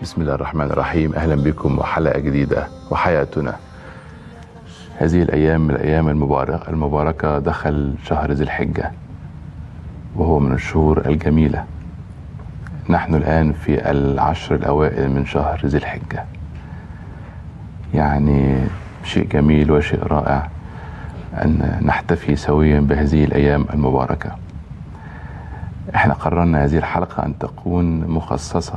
بسم الله الرحمن الرحيم. أهلا بكم وحلقة جديدة وحياتنا. هذه الأيام من الأيام المباركة دخل شهر ذي الحجة، وهو من الشهور الجميلة. نحن الآن في العشر الأوائل من شهر ذي الحجة، يعني شيء جميل وشيء رائع أن نحتفي سويا بهذه الأيام المباركة. احنا قررنا هذه الحلقة أن تكون مخصصة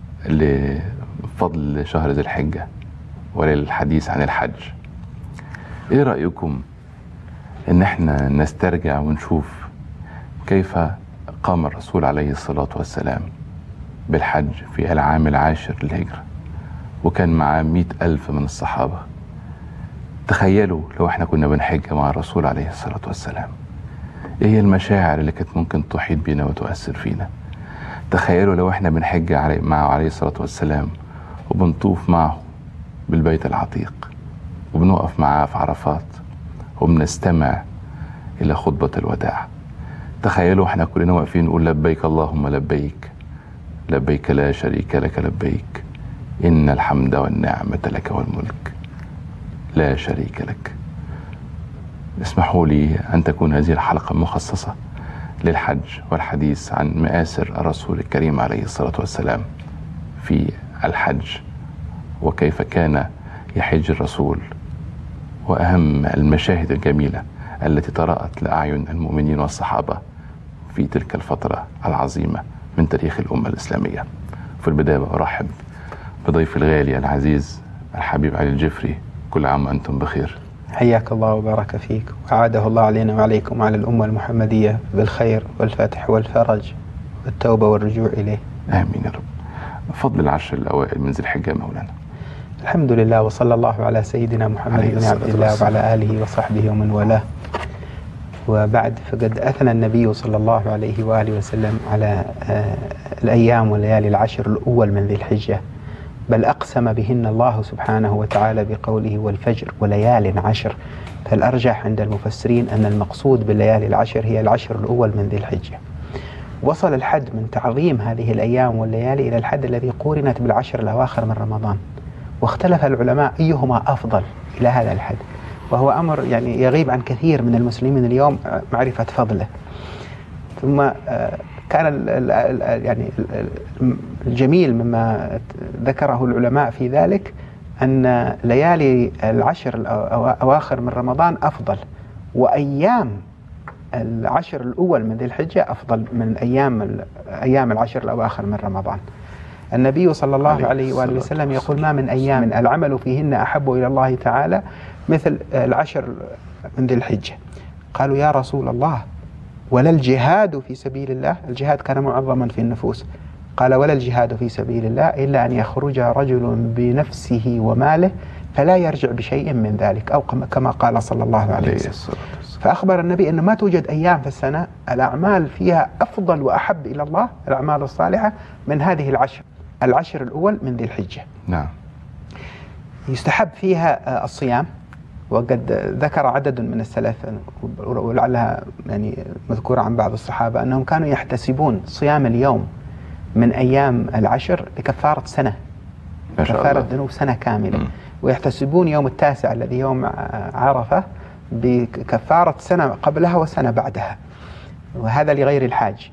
لفضل شهر ذي الحجة وللحديث عن الحج. ايه رأيكم ان احنا نسترجع ونشوف كيف قام الرسول عليه الصلاة والسلام بالحج في العام العاشر للهجرة، وكان معاه 100,000 من الصحابة. تخيلوا لو احنا كنا بنحج مع الرسول عليه الصلاة والسلام، ايه هي المشاعر اللي كانت ممكن تحيط بينا وتؤثر فينا. تخيلوا لو احنا بنحج معه عليه الصلاة والسلام وبنطوف معه بالبيت العتيق، وبنقف معاه في عرفات وبنستمع إلى خطبة الوداع. تخيلوا احنا كلنا واقفين نقول لبيك اللهم لبيك، لبيك لا شريك لك لبيك، إن الحمد والنعمة لك والملك لا شريك لك. اسمحوا لي أن تكون هذه الحلقة مخصصة للحج والحديث عن مآثر الرسول الكريم عليه الصلاة والسلام في الحج، وكيف كان يحج الرسول، وأهم المشاهد الجميلة التي طرأت لأعين المؤمنين والصحابة في تلك الفترة العظيمة من تاريخ الأمة الإسلامية. في البداية أرحب بضيف الغالي العزيز الحبيب علي الجفري. كل عام وأنتم بخير. حياك الله وبارك فيك، وعاده الله علينا وعليكم وعلى الأمة المحمدية بالخير والفتح والفرج والتوبة والرجوع إليه. آمين يا رب. فضل العشر الأوائل من ذي الحجة مولانا. الحمد لله، وصلى الله على سيدنا محمد بن عبد الله وعلى آله وصحبه ومن والاه. وبعد، فقد أثنى النبي صلى الله عليه وآله وسلم على الأيام والليالي العشر الأول من ذي الحجة، بل أقسم بهن الله سبحانه وتعالى بقوله والفجر وليال عشر. فالأرجح عند المفسرين أن المقصود بالليالي العشر هي العشر الأول من ذي الحجة. وصل الحد من تعظيم هذه الأيام والليالي إلى الحد الذي قورنت بالعشر الأواخر من رمضان، واختلف العلماء أيهما أفضل إلى هذا الحد، وهو أمر يعني يغيب عن كثير من المسلمين اليوم معرفة فضله. ثم كان يعني الجميل مما ذكره العلماء في ذلك أن ليالي العشر الأواخر من رمضان أفضل، وأيام العشر الأول من ذي الحجة أفضل من أيام العشر الأواخر من رمضان. النبي صلى الله عليه وآله وسلم يقول ما من أيام العمل فيهن أحب إلى الله تعالى مثل العشر من ذي الحجة. قالوا يا رسول الله ولا الجهاد في سبيل الله؟ الجهاد كان معظما في النفوس. قال ولا الجهاد في سبيل الله إلا أن يخرج رجل بنفسه وماله فلا يرجع بشيء من ذلك، أو كما قال صلى الله عليه وسلم. فأخبر النبي أن ما توجد أيام في السنة الأعمال فيها أفضل وأحب إلى الله، الأعمال الصالحة، من هذه العشر الأول من ذي الحجة. نعم. يستحب فيها الصيام، وقد ذكر عدد من السلف ولعلها يعني مذكورة عن بعض الصحابة أنهم كانوا يحتسبون صيام اليوم من أيام العشر لكفارة سنة، كفارة ذنوب سنة كاملة. ويحتسبون يوم التاسع الذي يوم عرفة بكفارة سنة قبلها وسنة بعدها، وهذا لغير الحاج.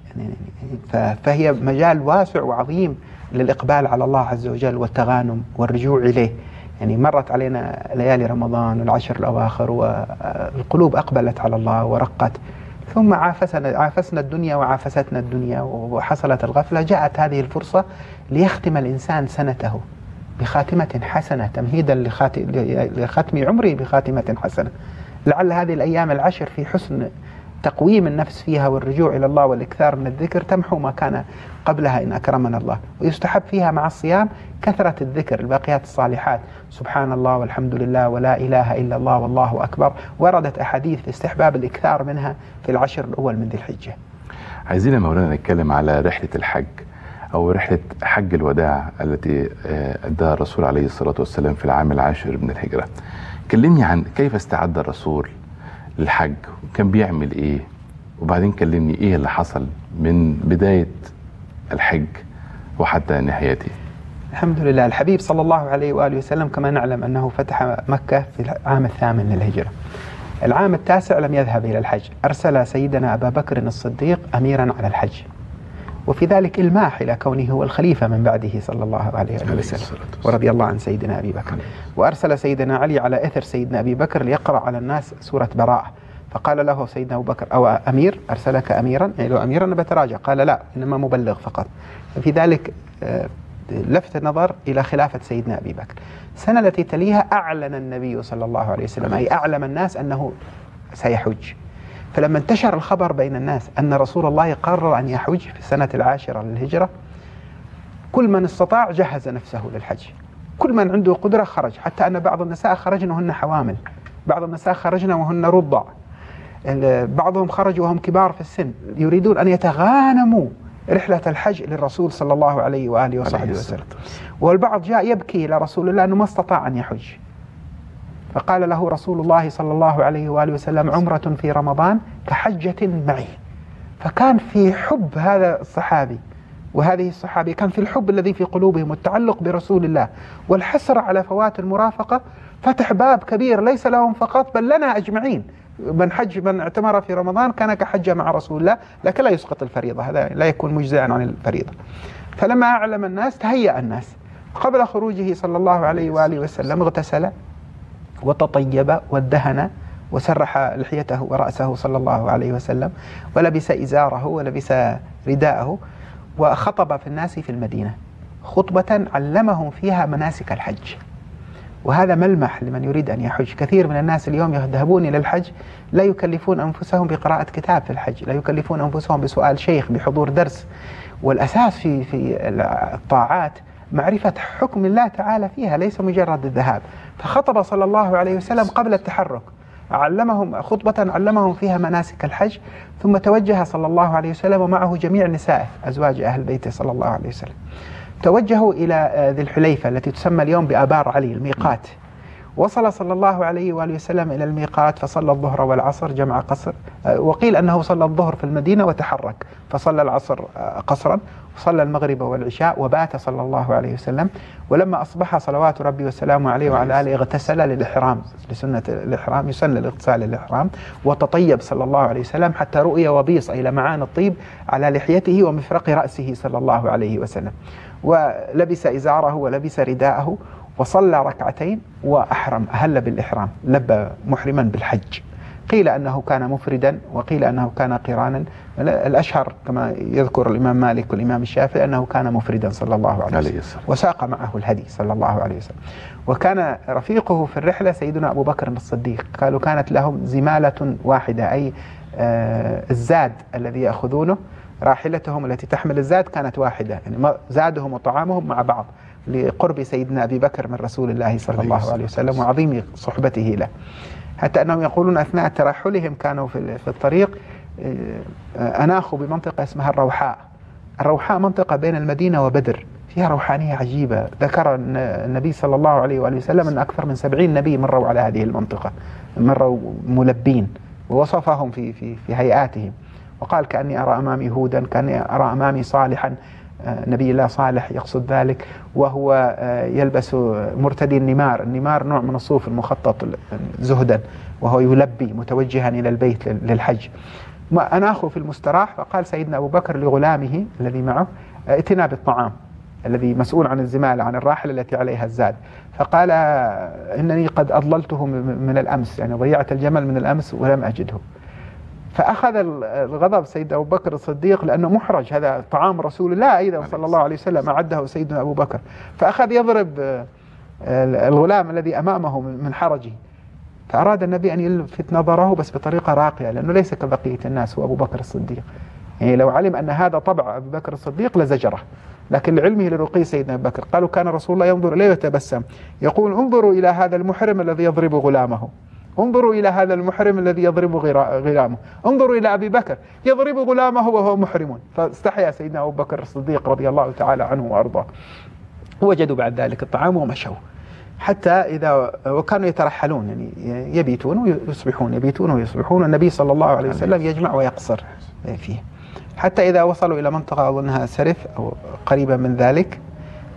فهي مجال واسع وعظيم للإقبال على الله عز وجل والتغانم والرجوع إليه. يعني مرت علينا ليالي رمضان والعشر الأواخر والقلوب أقبلت على الله ورقت، ثم عافسنا الدنيا وعافستنا الدنيا وحصلت الغفلة. جاءت هذه الفرصة ليختم الإنسان سنته بخاتمة حسنة، تمهيدا لختم عمره بخاتمة حسنة. لعل هذه الأيام العشر في حسن تقويم النفس فيها والرجوع إلى الله والإكثار من الذكر تمحو ما كان قبلها إن أكرمنا الله. ويستحب فيها مع الصيام كثرة الذكر، الباقيات الصالحات، سبحان الله والحمد لله ولا إله إلا الله والله أكبر. وردت أحاديث في استحباب الإكثار منها في العشر الأول من ذي الحجة. عايزين مولانا نتكلم على رحلة الحج أو رحلة حج الوداع التي أداها الرسول عليه الصلاة والسلام في العام العاشر من الهجرة. كلمني عن كيف استعد الرسول للحج، وكان بيعمل إيه، وبعدين كلمني إيه اللي حصل من بداية الحج وحتى نهايته. الحمد لله. الحبيب صلى الله عليه وآله وسلم كما نعلم أنه فتح مكة في العام 8 للهجرة. العام 9 لم يذهب إلى الحج، أرسل سيدنا أبا بكر الصديق أميرا على الحج، وفي ذلك إلماح إلى كونه هو الخليفة من بعده صلى الله عليه وسلم، ورضي الله عن سيدنا أبي بكر. وأرسل سيدنا علي على إثر سيدنا أبي بكر ليقرأ على الناس سورة براءة، فقال له سيدنا أبو بكر: أو أمير أرسلك أميرا؟ يعني لو أميرا بتراجع. قال: لا، إنما مبلغ فقط. في ذلك لفت النظر إلى خلافة سيدنا أبي بكر. السنة التي تليها أعلن النبي صلى الله عليه وسلم، أي أعلم الناس أنه سيحج. فلما انتشر الخبر بين الناس أن رسول الله قرر أن يحج في السنة 10 للهجرة، كل من استطاع جهز نفسه للحج، كل من عنده قدرة خرج، حتى أن بعض النساء خرجن وهن حوامل، بعض النساء خرجن وهن رضع، بعضهم خرجوا وهم كبار في السن يريدون أن يتغانموا رحلة الحج للرسول صلى الله عليه وآله وصحبه وسلم. والبعض جاء يبكي إلى رسول الله أنه ما استطاع أن يحج، فقال له رسول الله صلى الله عليه وآله وسلم: عمرة في رمضان كحجة معي. فكان في حب هذا الصحابي وهذه الصحابية، كان في الحب الذي في قلوبهم والتعلق برسول الله والحسرة على فوات المرافقة، فتح باب كبير ليس لهم فقط بل لنا أجمعين. من اعتمر في رمضان كان كحجة مع رسول الله، لكن لا يسقط الفريضة، هذا لا يكون مجزئا عن الفريضة. فلما أعلم الناس تهيأ الناس. قبل خروجه صلى الله عليه وآله وسلم اغتسل وتطيب وادهن وسرح لحيته ورأسه صلى الله عليه وسلم، ولبس إزاره ولبس رداءه، وخطب في الناس في المدينة خطبة علمهم فيها مناسك الحج. وهذا ملمح لمن يريد أن يحج. كثير من الناس اليوم يذهبون إلى الحج لا يكلفون أنفسهم بقراءة كتاب في الحج، لا يكلفون أنفسهم بسؤال شيخ، بحضور درس. والأساس في الطاعات معرفة حكم الله تعالى فيها، ليس مجرد الذهاب. فخطب صلى الله عليه وسلم قبل التحرك، علمهم خطبة علمهم فيها مناسك الحج، ثم توجه صلى الله عليه وسلم ومعه جميع نسائه أزواج أهل بيته صلى الله عليه وسلم. توجهوا إلى ذي الحليفة التي تسمى اليوم بآبار علي، الميقات. وصل صلى الله عليه وآله وسلم إلى الميقات فصلى الظهر والعصر جمع قصر، وقيل أنه صلى الظهر في المدينة وتحرك، فصلى العصر قصرا، وصلى المغرب والعشاء، وبات صلى الله عليه وسلم. ولما أصبح صلوات ربي وسلامه عليه وعلى آله اغتسل للإحرام، لسنة الإحرام، يسن الاغتسال للإحرام، وتطيب صلى الله عليه وسلم حتى رؤي وبيص، أي لمعان الطيب على لحيته ومفرق رأسه صلى الله عليه وسلم. ولبس إزاره ولبس رداءه وصلى ركعتين وأحرم، أهل بالإحرام، لبى محرما بالحج. قيل أنه كان مفردا وقيل أنه كان قرانا. الأشهر كما يذكر الإمام مالك والإمام الشافعي أنه كان مفردا صلى الله عليه وسلم، وساق معه الهدي صلى الله عليه وسلم. وكان رفيقه في الرحلة سيدنا أبو بكر الصديق، قالوا كانت لهم زمالة واحدة، أي الزاد الذي يأخذونه، راحلتهم التي تحمل الزاد كانت واحدة، يعني زادهم وطعامهم مع بعض، لقرب سيدنا أبي بكر من رسول الله صلى الله عليه وسلم وعظيم صحبته له. حتى أنهم يقولون أثناء ترحلهم كانوا في الطريق أناخوا بمنطقة اسمها الروحاء. الروحاء منطقة بين المدينة وبدر، فيها روحانية عجيبة. ذكر النبي صلى الله عليه وآله وسلم أن أكثر من 70 نبي مروا على هذه المنطقة، مروا ملبين، ووصفهم في هيئاتهم، وقال: كأني أرى أمامي هودا، كأني أرى أمامي صالحا، نبي الله صالح يقصد ذلك، وهو يلبس مرتدي النمار. النمار نوع من الصوف المخطط زهدا، وهو يلبي متوجها إلى البيت للحج. ما أناخوا في المستراح، فقال سيدنا أبو بكر لغلامه الذي معه: ائتنا بالطعام، الذي مسؤول عن الزمالة، عن الراحلة التي عليها الزاد. فقال: إنني قد أضللته من الأمس، يعني ضيعت الجمل من الأمس ولم أجده. فأخذ الغضب سيدنا أبو بكر الصديق، لأنه محرج، هذا طعام رسول الله أيضا صلى الله عليه وسلم أعده سيدنا أبو بكر، فأخذ يضرب الغلام الذي أمامه من حرجه. فأراد النبي أن يلفت نظره بس بطريقة راقية، لأنه ليس كبقية الناس، هو أبو بكر الصديق. يعني لو علم أن هذا طبع أبو بكر الصديق لزجره، لكن لعلمه لرقي سيدنا أبو بكر قالوا كان رسول الله ينظر إليه ويتبسم، يقول: انظروا إلى هذا المحرم الذي يضرب غلامه، انظروا إلى هذا المحرم الذي يضرب غلامه، انظروا إلى أبي بكر يضرب غلامه وهو محرم. فاستحيا سيدنا أبو بكر الصديق رضي الله تعالى عنه وأرضاه. وجدوا بعد ذلك الطعام ومشوا، حتى إذا وكانوا يترحلون، يعني يبيتون ويصبحون، يبيتون ويصبحون، النبي صلى الله عليه وسلم يجمع ويقصر فيه، حتى إذا وصلوا إلى منطقة أظنها سرف أو قريبة من ذلك،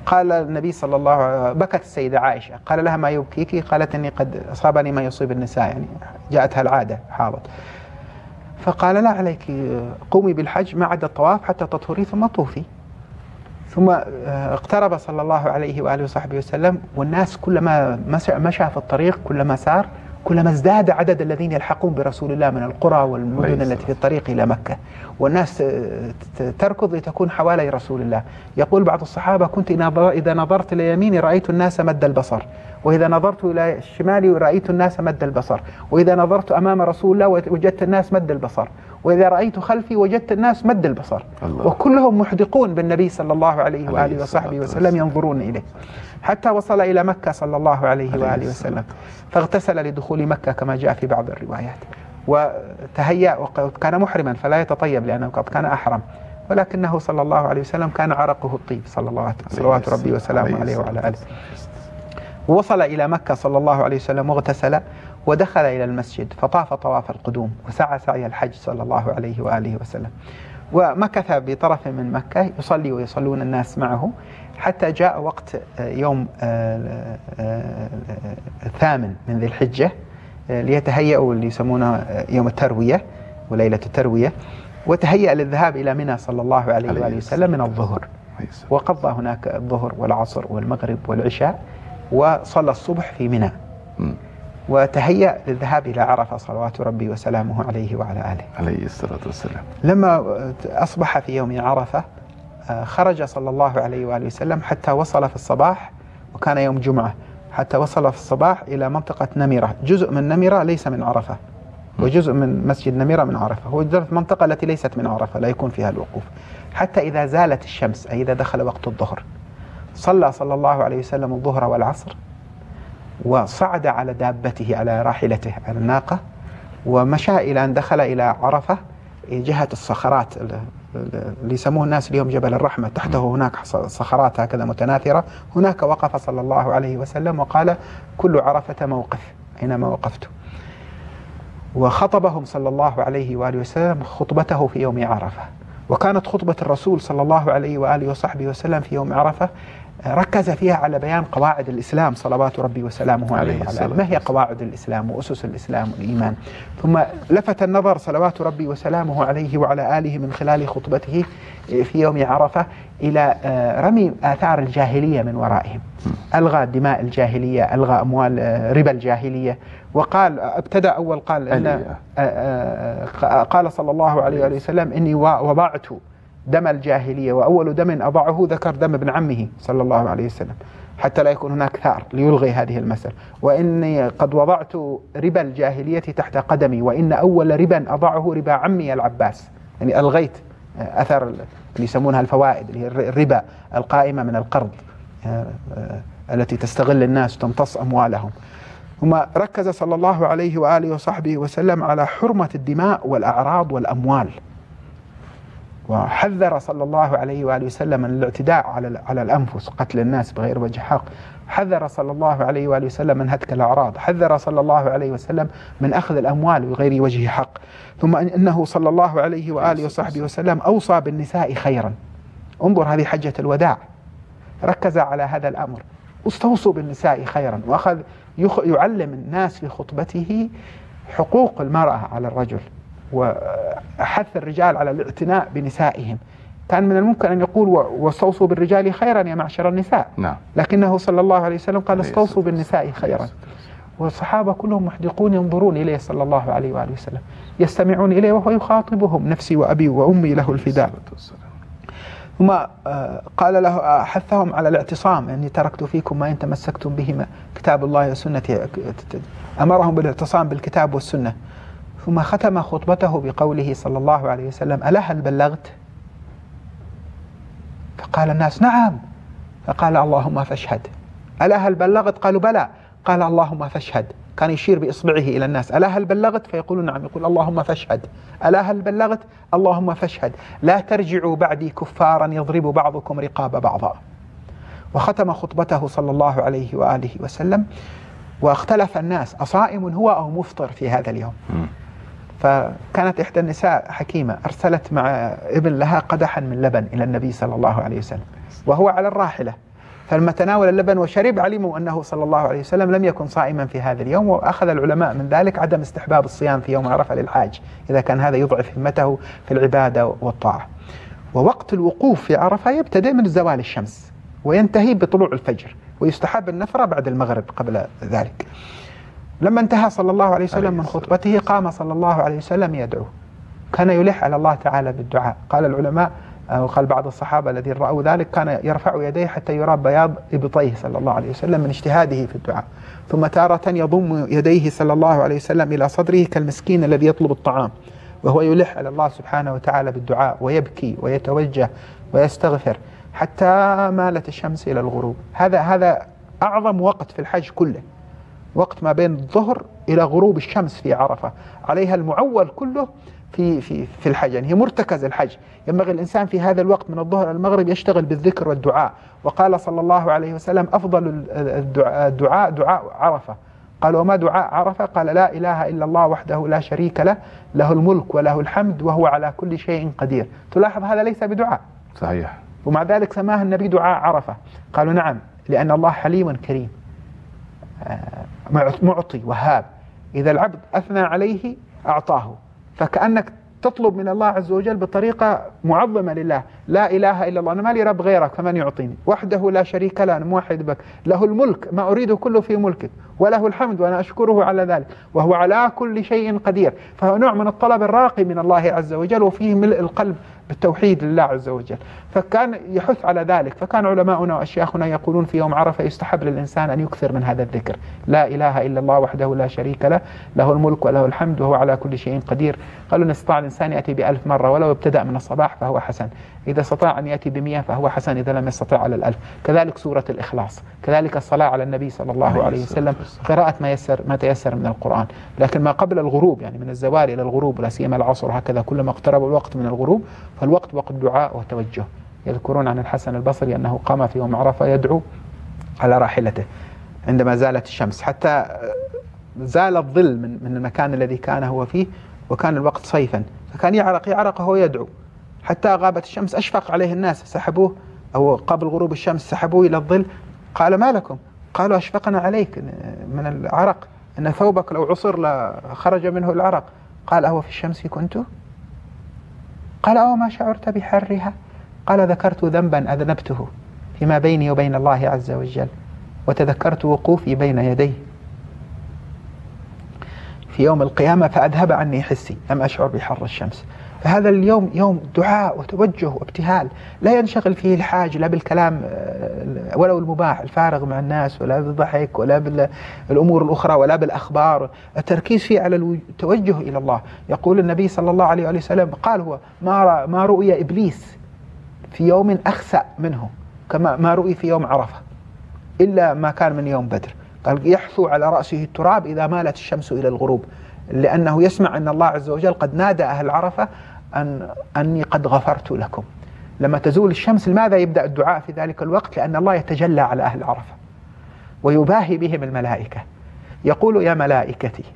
قال النبي صلى الله عليه وسلم، بكت السيدة عائشة، قال لها: ما يبكيك؟ قالت: إني قد أصابني ما يصيب النساء، يعني جاءتها العادة، حاضت. فقال: لا عليك، قومي بالحج ما عدا الطواف حتى تطهري ثم طوفي. ثم اقترب صلى الله عليه وآله وصحبه وسلم، والناس كلما مشى في الطريق، كلما سار، كلما ازداد عدد الذين يلحقون برسول الله من القرى والمدن التي في الطريق إلى مكة، والناس تركض لتكون حوالي رسول الله. يقول بعض الصحابة: كنت إذا نظرت إلى يميني رأيت الناس مد البصر، وإذا نظرت إلى شمالي رأيت الناس مد البصر، وإذا نظرت أمام رسول الله وجدت الناس مد البصر، وإذا رأيت خلفي وجدت الناس مد البصر، وكلهم محدقون بالنبي صلى الله عليه وآله وصحبه وسلم ينظرون إليه، حتى وصل إلى مكة صلى الله عليه وآله وسلم، فاغتسل لدخول مكة كما جاء في بعض الروايات، وتهيأ، وكان محرما فلا يتطيب لأنه قد كان أحرم، ولكنه صلى الله عليه وسلم كان عرقه الطيب صلوات ربي وسلامه عليه وعلى آله. ووصل إلى مكة صلى الله عليه وسلم واغتسل ودخل إلى المسجد فطاف طواف القدوم وسعى سعي الحج صلى الله عليه وآله وسلم، ومكث بطرف من مكة يصلي ويصلون الناس معه حتى جاء وقت يوم الثامن من ذي الحجة، ليتهيأوا اللي يسمونه يوم التروية وليلة التروية، وتهيأ للذهاب إلى منى صلى الله عليه وآله وسلم من الظهر، وقضى هناك الظهر والعصر والمغرب والعشاء، وصلى الصبح في منى، وتهيأ للذهاب إلى عرفة صلوات ربي وسلامه عليه وعلى آله عليه الصلاة والسلام. لما أصبح في يوم عرفة خرج صلى الله عليه وآله وسلم حتى وصل في الصباح، وكان يوم جمعة، حتى وصل في الصباح إلى منطقة نمرة. جزء من نمرة ليس من عرفة، وجزء من مسجد نمرة من عرفة، هو المنطقة التي ليست من عرفة لا يكون فيها الوقوف، حتى إذا زالت الشمس أي إذا دخل وقت الظهر صلى الله عليه وسلم الظهر والعصر، وصعد على دابته على راحلته على الناقة، ومشى إلى أن دخل إلى عرفة جهة الصخرات اللي يسموه الناس اليوم جبل الرحمة، تحته هناك صخرات هكذا متناثرة، هناك وقف صلى الله عليه وسلم وقال: كل عرفة موقف أينما وقفت. وخطبهم صلى الله عليه وآله وسلم خطبته في يوم عرفة، وكانت خطبة الرسول صلى الله عليه وآله وصحبه وسلم في يوم عرفة ركز فيها على بيان قواعد الإسلام صلوات ربي وسلامه عليه وعلى آله. ما هي قواعد الإسلام وأسس الإسلام والإيمان؟ ثم لفت النظر صلوات ربي وسلامه عليه وعلى آله من خلال خطبته في يوم عرفة إلى رمي آثار الجاهلية من ورائهم، ألغى دماء الجاهلية، ألغى أموال ربا الجاهلية، وقال ابتدأ أول قال صلى الله عليه وسلم: إني وضعت دم الجاهلية، وأول دم أضعه ذكر دم ابن عمه صلى الله عليه وسلم حتى لا يكون هناك ثار ليلغي هذه المسألة، وإني قد وضعت ربا الجاهلية تحت قدمي، وإن أول ربا أضعه ربا عمي العباس، يعني ألغيت أثر اللي يسمونها الفوائد اللي هي الربا القائمة من القرض التي تستغل الناس وتمتص أموالهم. ثم ركز صلى الله عليه وآله وصحبه وسلم على حرمة الدماء والأعراض والأموال، وحذر صلى الله عليه وآله وسلم من الاعتداء على الأنفس، قتل الناس بغير وجه حق، حذر صلى الله عليه وآله وسلم من هتك الأعراض، حذر صلى الله عليه وسلم من أخذ الأموال بغير وجه حق. ثم إنه صلى الله عليه وآله وصحبه وسلم أوصى بالنساء خيرا. انظر هذه حجة الوداع، ركز على هذا الأمر، استوصوا بالنساء خيرا، وأخذ يعلم الناس في خطبته حقوق المرأة على الرجل، وحث الرجال على الاعتناء بنسائهم. كان من الممكن أن يقول: واستوصوا بالرجال خيرا يا معشر النساء، نعم. لكنه صلى الله عليه وسلم قال: استوصوا بالنساء خيرا. والصحابة كلهم محدقون ينظرون إليه صلى الله عليه وآله وسلم، يستمعون إليه وهو يخاطبهم: نفسي وأبي وأمي له الفداء. ثم قال له، حثهم على الاعتصام: أني تركت فيكم ما إن تمسكتم بهما كتاب الله وسنتي، أمرهم بالاعتصام بالكتاب والسنة. ثم ختم خطبته بقوله صلى الله عليه وسلم: ألا هل بلغت؟ فقال الناس: نعم. فقال: اللهم فاشهد. ألا هل بلغت؟ قالوا: بلى. قال: اللهم فاشهد. كان يشير بإصبعه إلى الناس: ألا هل بلغت؟ فيقولون: نعم. يقول: اللهم فاشهد. ألا هل بلغت؟ اللهم فاشهد. لا ترجعوا بعدي كفارا يضرب بعضكم رقاب بعضا. وختم خطبته صلى الله عليه وآله وسلم. واختلف الناس: أصائم هو أو مفطر في هذا اليوم؟ فكانت إحدى النساء حكيمة أرسلت مع ابن لها قدحا من لبن إلى النبي صلى الله عليه وسلم وهو على الراحلة، فلما تناول اللبن وشرب علموا أنه صلى الله عليه وسلم لم يكن صائما في هذا اليوم، وأخذ العلماء من ذلك عدم استحباب الصيام في يوم عرفة للحاج إذا كان هذا يضعف همته في العبادة والطاعة. ووقت الوقوف في عرفة يبتدئ من زوال الشمس وينتهي بطلوع الفجر، ويستحب النفرة بعد المغرب قبل ذلك. لما انتهى صلى الله عليه وسلم من خطبته قام صلى الله عليه وسلم يدعو، كان يلح على الله تعالى بالدعاء. قال العلماء وقال بعض الصحابة الذين رأوا ذلك كان يرفع يديه حتى يرى بياض إبطيه صلى الله عليه وسلم من اجتهاده في الدعاء، ثم تارة يضم يديه صلى الله عليه وسلم إلى صدره كالمسكين الذي يطلب الطعام، وهو يلح على الله سبحانه وتعالى بالدعاء ويبكي ويتوجه ويستغفر حتى مالت الشمس إلى الغروب. هذا أعظم وقت في الحج كله، وقت ما بين الظهر إلى غروب الشمس في عرفة، عليها المعول كله في الحج، يعني هي مرتكز الحج. ينبغي الإنسان في هذا الوقت من الظهر إلى المغرب يشتغل بالذكر والدعاء. وقال صلى الله عليه وسلم أفضل الدعاء دعاء عرفة. قال وما دعاء عرفة؟ قال لا إله إلا الله وحده لا شريك له، له الملك وله الحمد وهو على كل شيء قدير. تلاحظ هذا ليس بدعاء، صحيح، ومع ذلك سماه النبي دعاء عرفة. قالوا نعم، لأن الله حليم كريم معطي وهاب، إذا العبد أثنى عليه أعطاه، فكأنك تطلب من الله عز وجل بطريقة معظمة لله. لا إله إلا الله، أنا ما لي رب غيرك فمن يعطيني، وحده لا شريك له، أنا موحد بك، له الملك ما أريد كله في ملكك، وله الحمد وأنا أشكره على ذلك، وهو على كل شيء قدير. فهو نوع من الطلب الراقي من الله عز وجل، وفيه ملء القلب بالتوحيد لله عز وجل، فكان يحث على ذلك. فكان علماؤنا وأشياخنا يقولون في يوم عرفة يستحب للإنسان أن يكثر من هذا الذكر، لا إله إلا الله وحده لا شريك له، له الملك وله الحمد وهو على كل شيء قدير. قالوا إن استطاع الإنسان يأتي ب1000 مرة ولو ابتدأ من الصباح فهو حسن، إذا استطاع أن يأتي ب100 فهو حسن، إذا لم يستطع على 1000. كذلك سورة الإخلاص، كذلك الصلاة على النبي صلى الله عليه وسلم، قراءة ما تيسر من القرآن. لكن ما قبل الغروب، يعني من الزوال إلى الغروب، لا سيما العصر هكذا، كلما اقترب الوقت من الغروب فالوقت وقت دعاء وتوجه. يذكرون عن الحسن البصري أنه قام في يوم عرفة يدعو على راحلته عندما زالت الشمس، حتى زال الظل من المكان الذي كان هو فيه، وكان الوقت صيفا، فكان يعرق وهو يدعو حتى غابت الشمس. أشفق عليه الناس، سحبوه أو قبل غروب الشمس سحبوه إلى الظل. قال ما لكم؟ قالوا أشفقنا عليك من العرق، إن ثوبك لو عصر لخرج منه العرق. قال أهو في الشمس كنت؟ قال أو ما شعرت بحرها؟ قال ذكرت ذنبا أذنبته فيما بيني وبين الله عز وجل، وتذكرت وقوفي بين يديه في يوم القيامة فأذهب عني حسي، لم أشعر بحر الشمس. فهذا اليوم يوم دعاء وتوجه وابتهال، لا ينشغل فيه الحاج لا بالكلام ولو المباح الفارغ مع الناس، ولا بالضحك، ولا بالأمور الأخرى، ولا بالأخبار. التركيز فيه على التوجه إلى الله. يقول النبي صلى الله عليه وسلم قال هو ما رؤي إبليس في يوم أخسأ منه كما ما رؤي في يوم عرفة إلا ما كان من يوم بدر. قال يحثو على رأسه التراب إذا مالت الشمس إلى الغروب، لأنه يسمع أن الله عز وجل قد نادى أهل عرفة أني قد غفرت لكم. لما تزول الشمس لماذا يبدأ الدعاء في ذلك الوقت؟ لأن الله يتجلى على أهل عرفة ويباهي بهم الملائكة، يقول يا ملائكتي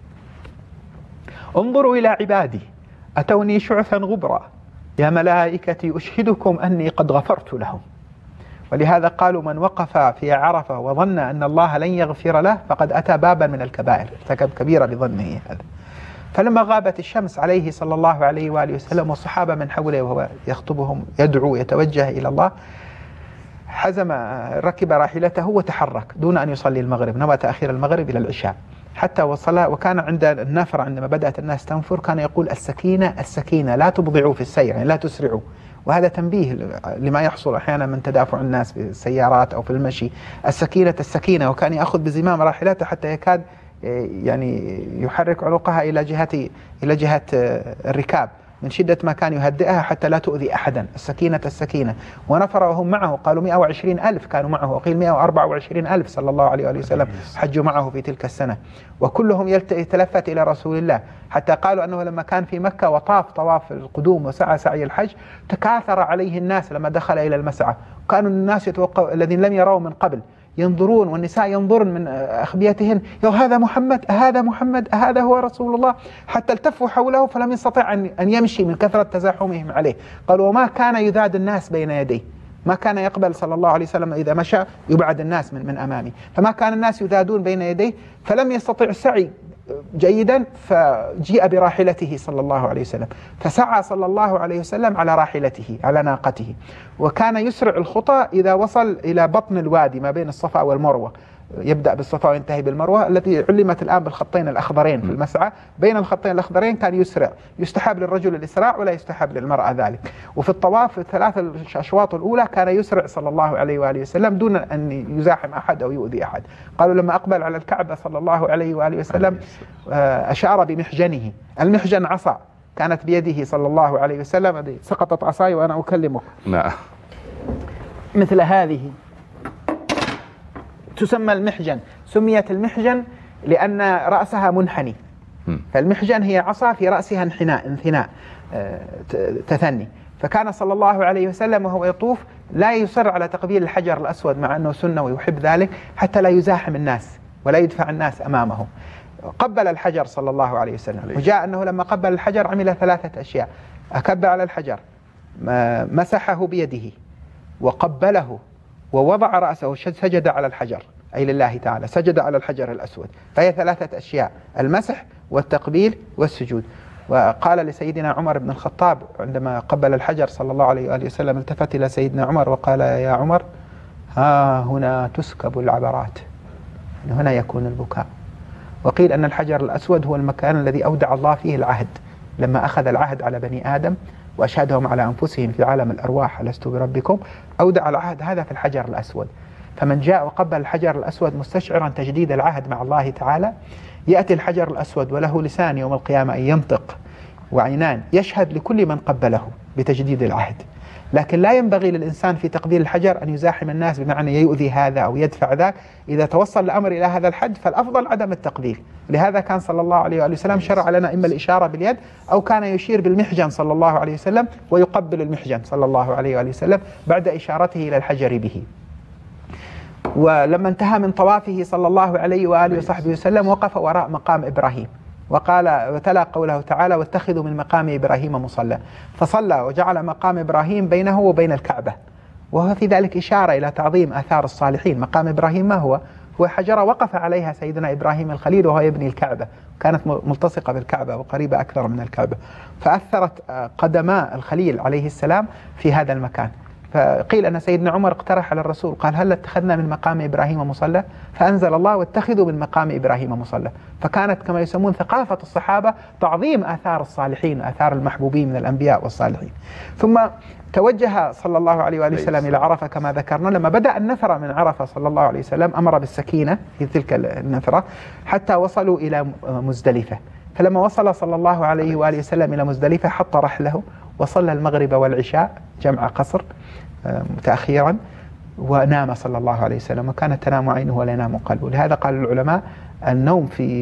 انظروا إلى عبادي أتوني شعثا غبرا، يا ملائكتي أشهدكم أني قد غفرت لهم. ولهذا قالوا من وقف في عرفة وظن أن الله لن يغفر له فقد أتى بابا من الكبائر، ارتكب كبيرة بظنه هذا. فلما غابت الشمس عليه صلى الله عليه وآله وسلم والصحابة من حوله وهو يخطبهم يدعو يتوجه إلى الله، حزم ركب راحلته وتحرك دون أن يصلي المغرب، نوى تأخير المغرب إلى العشاء حتى وصل. وكان عند النفر عندما بدأت الناس تنفر كان يقول السكينة السكينة، لا تبضعوا في السير، يعني لا تسرعوا. وهذا تنبيه لما يحصل أحيانا من تدافع الناس في السيارات أو في المشي. السكينة السكينة، وكان يأخذ بزمام راحلته حتى يكاد يعني يحرك عنقها إلى جهة الركاب من شدة ما كان يهدئها حتى لا تؤذي أحدا. السكينة السكينة. ونفر وهم معه، قالوا 120,000 كانوا معه، وقيل 124,000 صلى الله عليه وسلم حجوا معه في تلك السنة، وكلهم يتلفت إلى رسول الله، حتى قالوا أنه لما كان في مكة وطاف طواف القدوم وسعى سعي الحج تكاثر عليه الناس لما دخل إلى المسعى. كانوا الناس الذين لم يروا من قبل ينظرون، والنساء ينظرن من أخبيتهن، يا هذا محمد، هذا محمد، هذا هو رسول الله، حتى التفوا حوله فلم يستطع أن يمشي من كثرة تزاحمهم عليه. قالوا وما كان يذاد الناس بين يديه، ما كان يقبل صلى الله عليه وسلم إذا مشى يبعد الناس من أمامه، فما كان الناس يذادون بين يديه، فلم يستطع السعي جيدا، فجيء براحلته صلى الله عليه وسلم، فسعى صلى الله عليه وسلم على راحلته على ناقته، وكان يسرع الخطى إذا وصل إلى بطن الوادي ما بين الصفا والمروة، يبدأ بالصفا وينتهي بالمروة التي علمت الآن بالخطين الأخضرين في المسعى، بين الخطين الأخضرين كان يسرع، يستحب للرجل الإسراع ولا يستحب للمرأة ذلك. وفي الطواف في الثلاث الأشواط الأولى كان يسرع صلى الله عليه وآله وسلم دون أن يزاحم أحد أو يؤذي أحد. قالوا لما أقبل على الكعبة صلى الله عليه وآله وسلم أشار بمحجنه، المحجن عصا كانت بيده صلى الله عليه وسلم، سقطت عصاي وأنا أكلمه. نعم. مثل هذه تسمى المحجن، سميت المحجن لأن رأسها منحني، فالمحجن هي عصا في رأسها انثناء تثني. فكان صلى الله عليه وسلم وهو يطوف لا يصر على تقبيل الحجر الأسود مع أنه سنة ويحب ذلك حتى لا يزاحم الناس ولا يدفع الناس أمامه. قبل الحجر صلى الله عليه وسلم، وجاء أنه لما قبل الحجر عمل 3 أشياء: أكب على الحجر، مسحه بيده، وقبله، ووضع رأسه سجد على الحجر، أي لله تعالى سجد على الحجر الأسود. فهي 3 أشياء: المسح والتقبيل والسجود. وقال لسيدنا عمر بن الخطاب عندما قبل الحجر صلى الله عليه وآله وسلم، التفت إلى سيدنا عمر وقال: يا عمر، ها هنا تسكب العبرات، هنا يكون البكاء. وقيل أن الحجر الأسود هو المكان الذي أودع الله فيه العهد، لما أخذ العهد على بني آدم وأشهدهم على أنفسهم في عالم الأرواح ألست بربكم، أودع العهد هذا في الحجر الأسود. فمن جاء وقبل الحجر الأسود مستشعرا تجديد العهد مع الله تعالى، يأتي الحجر الأسود وله لسان يوم القيامة أن ينطق، وعينان يشهد لكل من قبله بتجديد العهد. لكن لا ينبغي للإنسان في تقبيل الحجر أن يزاحم الناس بمعنى يؤذي هذا أو يدفع ذاك. إذا توصل الأمر إلى هذا الحد فالأفضل عدم التقبيل. لهذا كان صلى الله عليه وآله وسلم شرع لنا إما الإشارة باليد أو كان يشير بالمحجن صلى الله عليه وسلم ويقبل المحجن صلى الله عليه وآله وسلم بعد إشارته إلى الحجر به. ولما انتهى من طوافه صلى الله عليه وآله وصحبه وسلم وقف وراء مقام إبراهيم وقال وتلا قوله تعالى: واتخذوا من مقام إبراهيم مصلى، فصلى وجعل مقام إبراهيم بينه وبين الكعبة، وهو في ذلك إشارة إلى تعظيم آثار الصالحين. مقام إبراهيم ما هو؟ هو حجرة وقف عليها سيدنا إبراهيم الخليل وهو يبني الكعبة، كانت ملتصقة بالكعبة وقريبة أكثر من الكعبة، فأثرت قدما الخليل عليه السلام في هذا المكان. فقيل أن سيدنا عمر اقترح على الرسول قال: هل اتخذنا من مقام إبراهيم مصلى؟ فأنزل الله: واتخذوا من مقام إبراهيم مصلى. فكانت كما يسمون ثقافة الصحابة تعظيم آثار الصالحين، آثار المحبوبين من الأنبياء والصالحين. ثم توجه صلى الله عليه وآله وسلم إلى عرفة كما ذكرنا. لما بدأ النفر من عرفة صلى الله عليه وسلم أمر بالسكينة في تلك النفرة حتى وصلوا إلى مزدلفة. فلما وصل صلى الله عليه وآله وسلم إلى مزدلفة حط رحله وصلى المغرب والعشاء جمع قصر متأخرا، ونام صلى الله عليه وسلم، وكانت تنام عينه ولا ينام قلبه. لهذا قال العلماء: النوم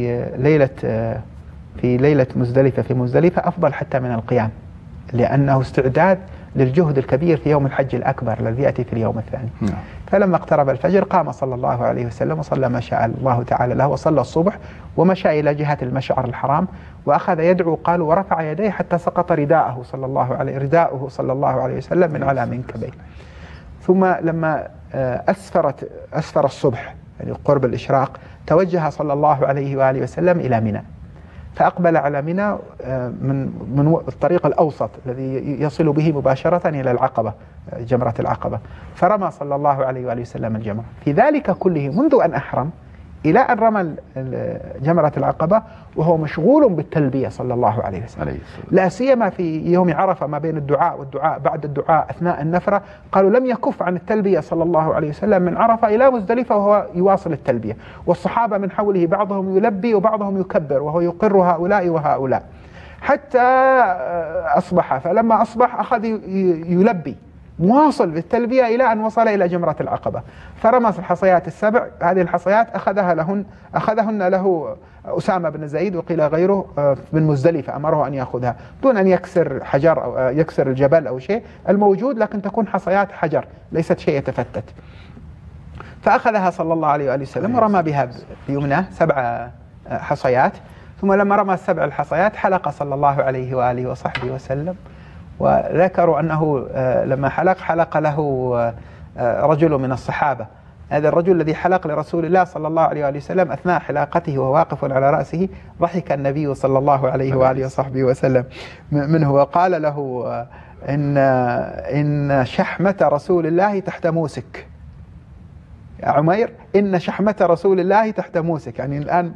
في ليلة مزدلفة في مزدلفة أفضل حتى من القيام، لأنه استعداد للجهد الكبير في يوم الحج الأكبر الذي يأتي في اليوم الثاني. فلما اقترب الفجر قام صلى الله عليه وسلم وصلى ما شاء الله تعالى له، وصلى الصبح ومشى إلى جهة المشعر الحرام وأخذ يدعو، قالوا ورفع يديه حتى سقط رداءه صلى الله عليه وسلم من على منكبيه. ثم لما أسفر الصبح يعني قرب الإشراق توجه صلى الله عليه وآله وسلم إلى منى، فأقبل على منى من الطريق الأوسط الذي يصل به مباشرة إلى العقبة، جمرة العقبة، فرمى صلى الله عليه وآله وسلم الجمرة. في ذلك كله منذ أن أحرم إلى أن رمى جمرة العقبة وهو مشغول بالتلبية صلى الله عليه وسلم، لا سيما في يوم عرفة ما بين الدعاء والدعاء بعد الدعاء أثناء النفرة. قالوا لم يكف عن التلبية صلى الله عليه وسلم من عرفة إلى مزدلفة وهو يواصل التلبية، والصحابة من حوله بعضهم يلبي وبعضهم يكبر وهو يقر هؤلاء وهؤلاء حتى أصبح. فلما أصبح أخذ يلبي مواصل بالتلبية إلى أن وصل إلى جمرة العقبة، فرمى الحصيات السبع. هذه الحصيات أخذهن له أسامة بن زيد وقيل غيره من مزدلفة، أمره أن يأخذها دون أن يكسر حجر أو يكسر الجبل أو شيء الموجود، لكن تكون حصيات حجر ليست شيء يتفتت. فأخذها صلى الله عليه وآله وسلم ورمى بها بيمناه 7 حصيات. ثم لما رمى 7 الحصيات حلق صلى الله عليه وآله وصحبه وسلم وذكروا أنه لما حلق له رجل من الصحابة. هذا الرجل الذي حلق لرسول الله صلى الله عليه وآله وسلم أثناء حلاقته وهو واقف على رأسه ضحك النبي صلى الله عليه وآله وصحبه وسلم منه وقال له إن شحمة رسول الله تحت موسك يا عمير، إن شحمة رسول الله تحت موسك، يعني الآن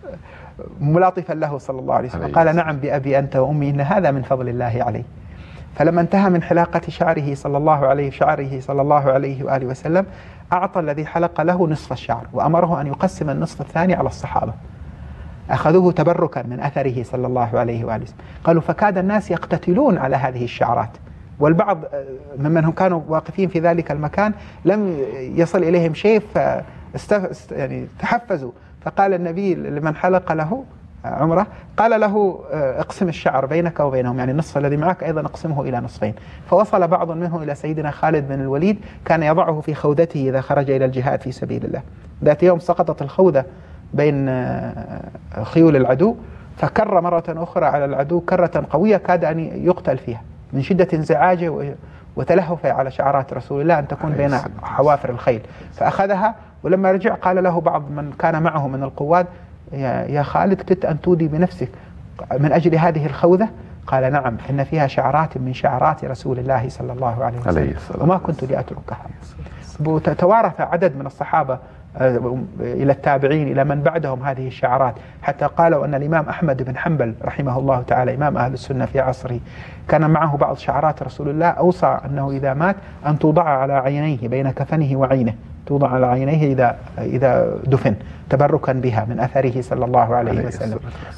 ملاطفا له صلى الله عليه وسلم. قال نعم بأبي أنت وأمي إن هذا من فضل الله عليه. فلما انتهى من حلاقة شعره صلى الله عليه وآله وسلم أعطى الذي حلق له نصف الشعر وأمره أن يقسم النصف الثاني على الصحابة، أخذوه تبركا من أثره صلى الله عليه وآله وسلم. قالوا فكاد الناس يقتتلون على هذه الشعرات، والبعض ممن هم كانوا واقفين في ذلك المكان لم يصل إليهم شيء يعني تحفزوا. فقال النبي لمن حلق له عمره قال له اقسم الشعر بينك وبينهم، يعني النصف الذي معك أيضا اقسمه إلى نصفين. فوصل بعض منهم إلى سيدنا خالد بن الوليد كان يضعه في خوذته إذا خرج إلى الجهاد في سبيل الله. ذات يوم سقطت الخوذة بين خيول العدو فكر مرة أخرى على العدو كرة قوية كاد أن يقتل فيها من شدة انزعاجه وتلهفه على شعرات رسول الله أن تكون بين حوافر الخيل، فأخذها ولما رجع قال له بعض من كان معه من القواد يا خالد كدت أن تودي بنفسك من أجل هذه الخوذة؟ قال نعم إن فيها شعرات من شعرات رسول الله صلى الله عليه وسلم وما كنت لأتركها. توارث عدد من الصحابة إلى التابعين إلى من بعدهم هذه الشعرات، حتى قالوا أن الإمام أحمد بن حنبل رحمه الله تعالى إمام أهل السنة في عصره كان معه بعض شعرات رسول الله أوصى أنه إذا مات أن توضع على عينيه بين كفنه وعينه، توضع على عينيه إذا دفن تبركا بها من أثره صلى الله عليه وسلم.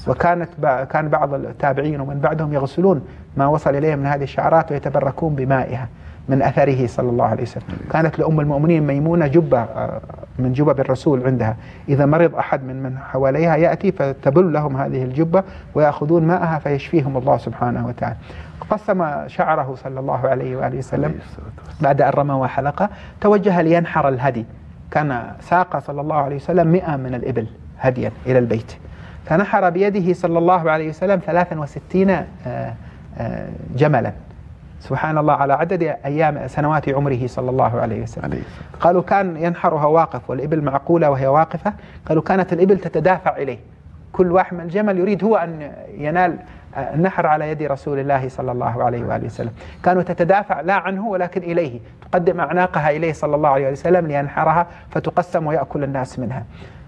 كان بعض التابعين ومن بعدهم يغسلون ما وصل إليهم من هذه الشعرات ويتبركون بمائها من أثره صلى الله عليه وسلم. كانت لأم المؤمنين ميمونة جبة من جبب الرسول عندها، إذا مرض أحد من حواليها يأتي فتبل لهم هذه الجبة ويأخذون ماءها فيشفيهم الله سبحانه وتعالى. قسم شعره صلى الله عليه وآله وسلم بعد أن رمى وحلق توجه لينحر الهدي. كان ساق صلى الله عليه وسلم 100 من الإبل هديا إلى البيت، فنحر بيده صلى الله عليه وسلم 63 جملا سبحان الله على عدد أيام سنوات عمره صلى الله عليه وسلم. قالوا كان ينحرها واقف والإبل معقولة وهي واقفة. قالوا كانت الإبل تتدافع إليه، كل واحد من الجمل يريد هو أن ينال النحر على يد رسول الله صلى الله عليه وآله وسلم. كانوا تتدافع لا عنه ولكن إليه، تقدم أعناقها إليه صلى الله عليه وسلم لينحرها فتقسم ويأكل الناس منها.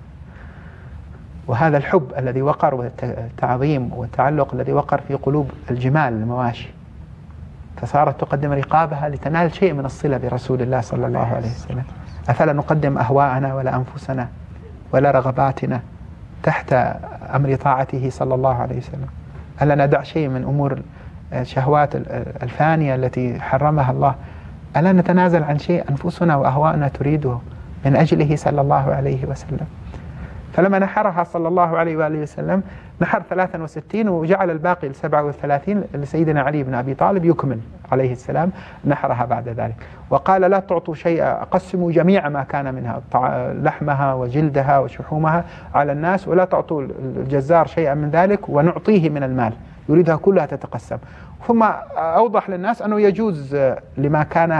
وهذا الحب الذي وقر والتعظيم والتعلق الذي وقر في قلوب الجمال المواشي، فصارت تقدم رقابها لتنال شيء من الصلة برسول الله صلى الله عليه وسلم. أفلا نقدم أهواءنا ولا أنفسنا ولا رغباتنا تحت أمر طاعته صلى الله عليه وسلم؟ ألا ندع شيء من أمور الشهوات الفانية التي حرمها الله؟ ألا نتنازل عن شيء أنفسنا وأهواءنا تريده من أجله صلى الله عليه وسلم؟ فلما نحرها صلى الله عليه وآله وسلم نحر 63 وجعل الباقي 37 لسيدنا علي بن أبي طالب يكمل عليه السلام نحرها بعد ذلك. وقال لا تعطوا شيئا، قسموا جميع ما كان منها لحمها وجلدها وشحومها على الناس، ولا تعطوا الجزار شيئا من ذلك ونعطيه من المال، يريدها كلها تتقسم. ثم أوضح للناس أنه يجوز لما كان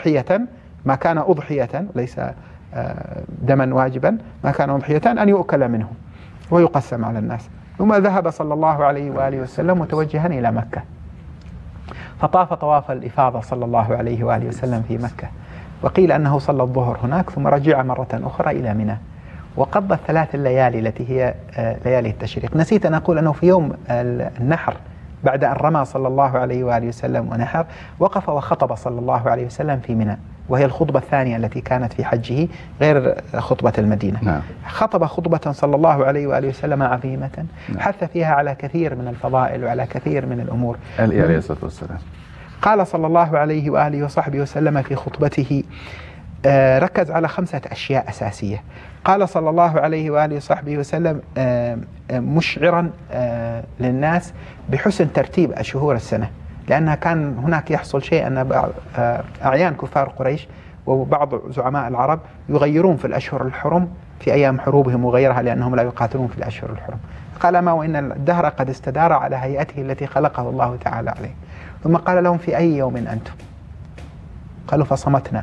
أضحية ليس دما واجبا، ما كان أضحية أن يؤكل منه ويقسم على الناس. ثم ذهب صلى الله عليه وآله وسلم متوجها إلى مكة، فطاف طواف الإفاضة صلى الله عليه وآله وسلم في مكة، وقيل أنه صلى الظهر هناك ثم رجع مرة أخرى إلى منى وقضى 3 الليالي التي هي ليالي التشريق. نسيت أن أقول أنه في يوم النحر بعد أن رمى صلى الله عليه وآله وسلم ونحر وقف وخطب صلى الله عليه وسلم في منى، وهي الخطبة الثانية التي كانت في حجه غير خطبة المدينة. نعم. خطب خطبة صلى الله عليه وآله وسلم عظيمة. نعم. حث فيها على كثير من الفضائل وعلى كثير من الأمور. عليه الصلاة والسلام قال صلى الله عليه وآله وصحبه وسلم في خطبته ركز على 5 أشياء أساسية. قال صلى الله عليه وآله وصحبه وسلم مشعرا للناس بحسن ترتيب أشهر السنة، لأنها كان هناك يحصل شيء أن أعيان كفار قريش وبعض زعماء العرب يغيرون في الأشهر الحرم في أيام حروبهم وغيرها لأنهم لا يقاتلون في الأشهر الحرم. قال ما وإن الدهر قد استدار على هيئته التي خلقه الله تعالى عليه. ثم قال لهم: في أي يوم أنتم؟ قالوا: فصمتنا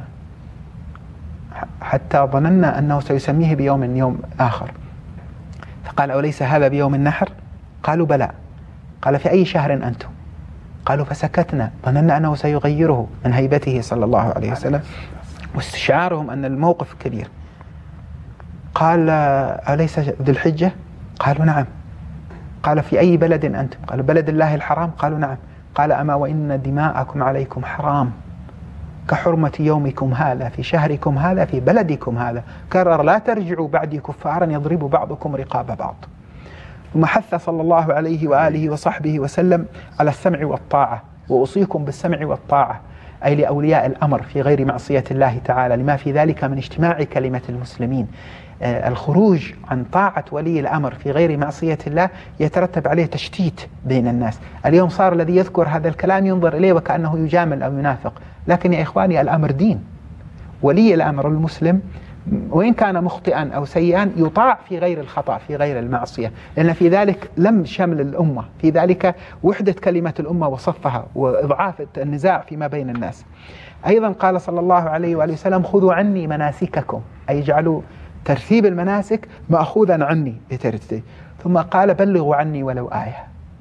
حتى ظننا أنه سيسميه يوم آخر. فقال: أوليس هذا بيوم النحر؟ قالوا: بلى. قال: في أي شهر أنتم؟ قالوا: فسكتنا ظننا أنه سيغيره من هيبته صلى الله عليه وسلم واستشعارهم أن الموقف كبير. قال: أليس ذي الحجة؟ قالوا: نعم. قال: في أي بلد أنتم؟ قالوا: بلد الله الحرام. قالوا: نعم. قال: أما وإن دماءكم عليكم حرام كحرمة يومكم هذا في شهركم هذا في بلدكم هذا. كرر: لا ترجعوا بعدي كفارا يضرب بعضكم رقاب بعض. ثم حث صلى الله عليه وآله وصحبه وسلم على السمع والطاعة: وأوصيكم بالسمع والطاعة، أي لأولياء الأمر في غير معصية الله تعالى، لما في ذلك من اجتماع كلمة المسلمين. الخروج عن طاعة ولي الأمر في غير معصية الله يترتب عليه تشتيت بين الناس. اليوم صار الذي يذكر هذا الكلام ينظر إليه وكأنه يجامل أو ينافق، لكن يا إخواني الأمر دين. ولي الأمر المسلم وإن كان مخطئا أو سيئا يطاع في غير الخطأ في غير المعصية، لأن في ذلك لم شمل الأمة، في ذلك وحدة كلمة الأمة وصفها وإضعاف النزاع فيما بين الناس. أيضا قال صلى الله عليه وآله وسلم: خذوا عني مناسككم، أي اجعلوا ترتيب المناسك مأخوذا عني بترتيب. ثم قال: بلغوا عني ولو آية.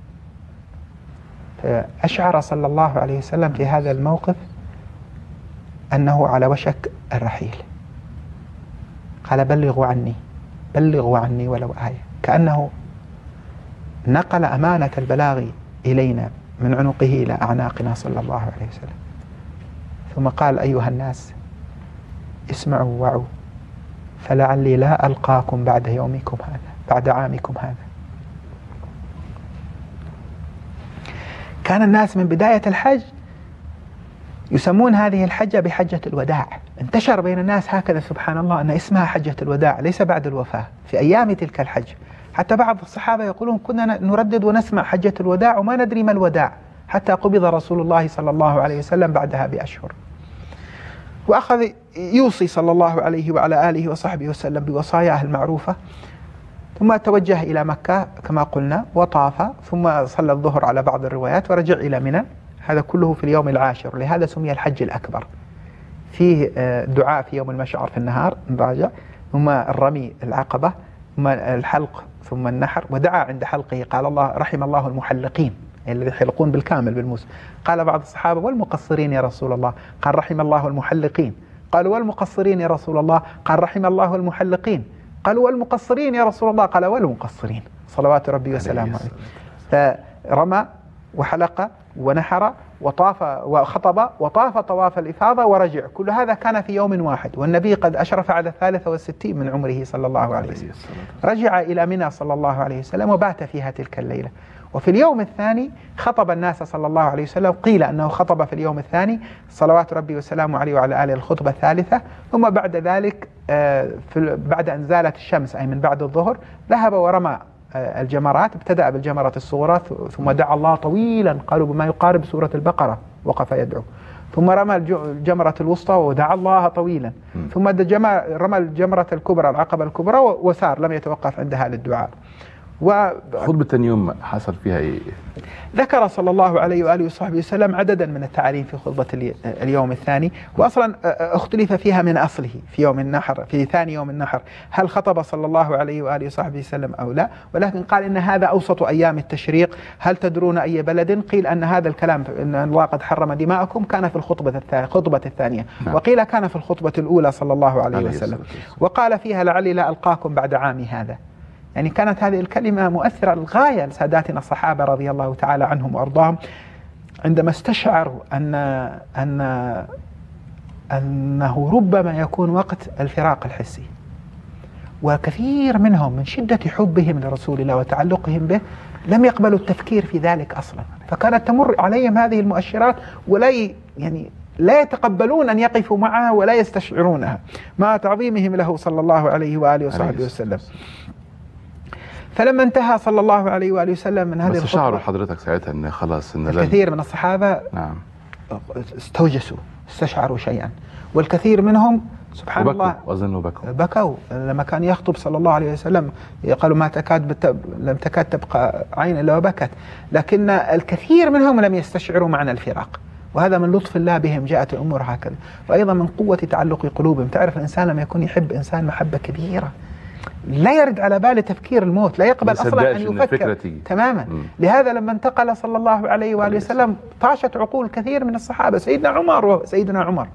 فأشعر صلى الله عليه وسلم في هذا الموقف أنه على وشك الرحيل. قال: بلغوا عني ولو آية، كأنه نقل أمانة البلاغ إلينا من عنقه إلى أعناقنا صلى الله عليه وسلم. ثم قال: أيها الناس اسمعوا وعوا، فلعلي لا ألقاكم بعد يومكم هذا، بعد عامكم هذا. كان الناس من بداية الحج يسمون هذه الحجة بحجة الوداع. انتشر بين الناس هكذا سبحان الله أن اسمها حجة الوداع، ليس بعد الوفاة، في أيام تلك الحج. حتى بعض الصحابة يقولون: كنا نردد ونسمع حجة الوداع وما ندري ما الوداع، حتى قبض رسول الله صلى الله عليه وسلم بعدها بأشهر. وأخذ يوصي صلى الله عليه وعلى آله وصحبه وسلم بوصاياه المعروفة، ثم توجه إلى مكة كما قلنا وطاف، ثم صلى الظهر على بعض الروايات ورجع إلى منى. هذا كله في اليوم العاشر، لهذا سمي الحج الأكبر. فيه دعاء في يوم المشعر في النهار نراجع، ثم الرمي العقبة، ثم الحلق، ثم النحر. ودعا عند حلقه قال: الله رحم الله المحلقين، الذي يحلقون بالكامل بالموس. قال بعض الصحابة: والمقصرين يا رسول الله؟ قال: رحم الله المحلقين. قالوا: والمقصرين يا رسول الله؟ قال: رحم الله المحلقين. قالوا: والمقصرين يا رسول الله؟ قال: والمقصرين، صلوات ربي وسلامه عليه. فرمى وحلق ونحر وطاف وخطب وطاف طواف الإفاضة ورجع. كل هذا كان في يوم واحد، والنبي قد أشرف على 63 من عمره صلى الله عليه وسلم. رجع إلى منى صلى الله عليه وسلم وبات فيها تلك الليلة. وفي اليوم الثاني خطب الناس صلى الله عليه وسلم، قيل أنه خطب في اليوم الثاني صلوات ربي وسلامه عليه وعلى آله الخطبة الثالثة. ثم بعد ذلك بعد أن زالت الشمس أي من بعد الظهر ذهب ورمى الجمرات. ابتدأ بالجمرة الصغرى ثم دعا الله طويلا، قالوا بما يقارب سورة البقرة وقف يدعو. ثم رمى الجمرة الوسطى ودعا الله طويلا. ثم رمى الجمرة الكبرى العقبة الكبرى وسار، لم يتوقف عندها للدعاء. خطبة ثاني يوم حصل فيها إيه؟ ذكر صلى الله عليه وآله وصحبه وسلم عددا من التعاليم في خطبة اليوم الثاني، وأصلا اختلف فيها من أصله في يوم النحر، في ثاني يوم النحر، هل خطب صلى الله عليه وآله وصحبه وسلم أو لا؟ ولكن قال إن هذا أوسط أيام التشريق. هل تدرون أي بلد؟ قيل أن هذا الكلام إن الله قد حرم دماءكم كان في الخطبة الثانية، وقيل كان في الخطبة الأولى صلى الله عليه وسلم. وقال فيها: لعلي لا ألقاكم بعد عامي هذا. يعني كانت هذه الكلمة مؤثرة للغاية لساداتنا الصحابة رضي الله تعالى عنهم وأرضاهم، عندما استشعروا أنه ربما يكون وقت الفراق الحسي. وكثير منهم من شدة حبهم لرسول الله وتعلقهم به لم يقبلوا التفكير في ذلك أصلا، فكانت تمر عليهم هذه المؤشرات ولا لا يتقبلون أن يقفوا معها ولا يستشعرونها مع تعظيمهم له صلى الله عليه وآله وصحبه وسلم. فلما انتهى صلى الله عليه وآله وسلم من هذه الخطبة، بس شعروا حضرتك ساعتها ان خلاص ان الكثير من الصحابة نعم استوجسوا، استشعروا شيئا، والكثير منهم سبحان الله. أظن بكوا لما كان يخطب صلى الله عليه وسلم، قالوا ما لم تكاد تبقى عين إلا وبكت. لكن الكثير منهم لم يستشعروا معنى الفراق، وهذا من لطف الله بهم جاءت الأمور هكذا. وأيضا من قوة تعلق قلوبهم. تعرف الإنسان لما يكون يحب إنسان محبة كبيرة لا يرد على باله تفكير الموت، لا يقبل أصلا أن يفكر تماما. لهذا لما انتقل صلى الله عليه وآله وسلم طاشت عقول كثير من الصحابة. سيدنا عمر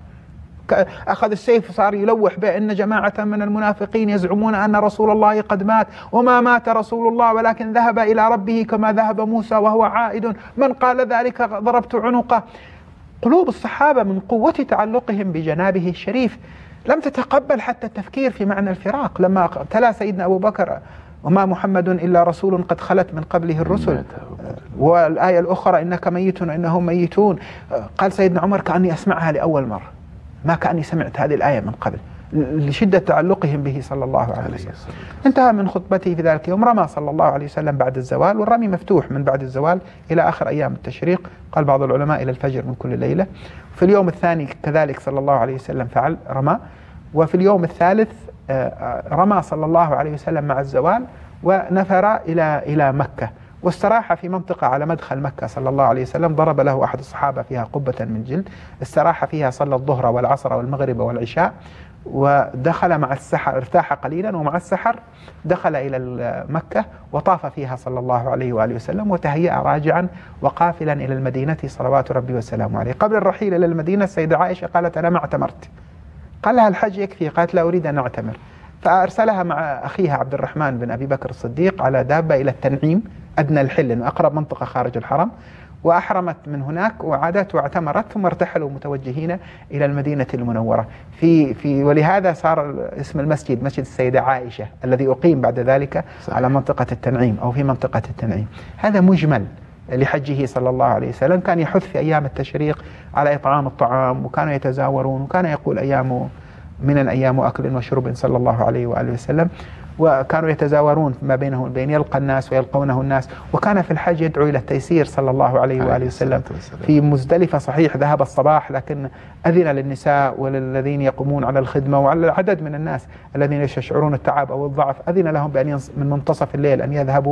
أخذ السيف وصار يلوح بأن جماعة من المنافقين يزعمون أن رسول الله قد مات، وما مات رسول الله ولكن ذهب إلى ربه كما ذهب موسى وهو عائد، من قال ذلك ضربت عنقه. قلوب الصحابة من قوة تعلقهم بجنابه الشريف لم تتقبل حتى التفكير في معنى الفراق. لما تلا سيدنا أبو بكر وما محمد إلا رسول قد خلت من قبله الرسل، والآية الأخرى إنك ميت وإنهم ميتون، قال سيدنا عمر كأني أسمعها لأول مرة، ما كأني سمعت هذه الآية من قبل، لشدة تعلقهم به صلى الله عليه وسلم. انتهى من خطبته في ذلك يوم، رمى صلى الله عليه وسلم بعد الزوال، والرمي مفتوح من بعد الزوال إلى آخر أيام التشريق، قال بعض العلماء إلى الفجر من كل ليلة. في اليوم الثاني كذلك صلى الله عليه وسلم فعل رمى، وفي اليوم الثالث رمى صلى الله عليه وسلم مع الزوال ونفر إلى مكة، واستراح في منطقة على مدخل مكة صلى الله عليه وسلم، ضرب له أحد الصحابة فيها قبة من جلد، استراح فيها، صلى الظهر والعصر والمغرب والعشاء، ودخل مع السحر، ارتاح قليلا، ومع السحر دخل إلى مكة وطاف فيها صلى الله عليه وآله وسلم، وتهيأ راجعا وقافلا إلى المدينة صلوات ربي وسلامه عليه. قبل الرحيل إلى المدينة السيدة عائشة قالت أنا ما اعتمرت، قال لها الحج يكفي، قالت لا أريد أن أعتمر، فأرسلها مع أخيها عبد الرحمن بن أبي بكر الصديق على دابة إلى التنعيم أدنى الحل، أقرب منطقة خارج الحرم، وأحرمت من هناك وعادت واعتمرت، ثم ارتحلوا متوجهين إلى المدينة المنورة. ولهذا صار اسم المسجد مسجد السيدة عائشة الذي أقيم بعد ذلك صحيح. على منطقة التنعيم أو في منطقة التنعيم. هذا مجمل لحجه صلى الله عليه وسلم. كان يحث في أيام التشريق على إطعام الطعام، وكانوا يتزاورون، وكان يقول أيام من أيام أكل وشرب صلى الله عليه وآله وسلم، وكانوا يتزاورون ما بينهم البين، يلقى الناس ويلقونه الناس، وكان في الحج يدعو إلى التيسير صلى الله عليه وآله وسلم. في مزدلفة صحيح ذهب الصباح، لكن أذن للنساء وللذين يقومون على الخدمة وعلى العدد من الناس الذين يشعرون التعب أو الضعف، أذن لهم بأن من منتصف الليل أن يذهبوا.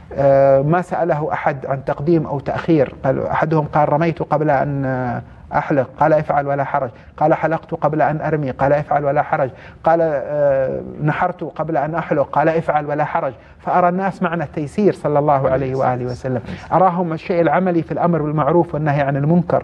ما سأله أحد عن تقديم أو تأخير، أحدهم قال رميت قبل أن أحلق، قال افعل ولا حرج، قال حلقت قبل أن أرمي، قال افعل ولا حرج، قال نحرت قبل أن أحلق، قال افعل ولا حرج. فأرى الناس معنى التيسير صلى الله عليه وآله وسلم، أراهم الشيء العملي في الأمر بالمعروف والنهي عن المنكر.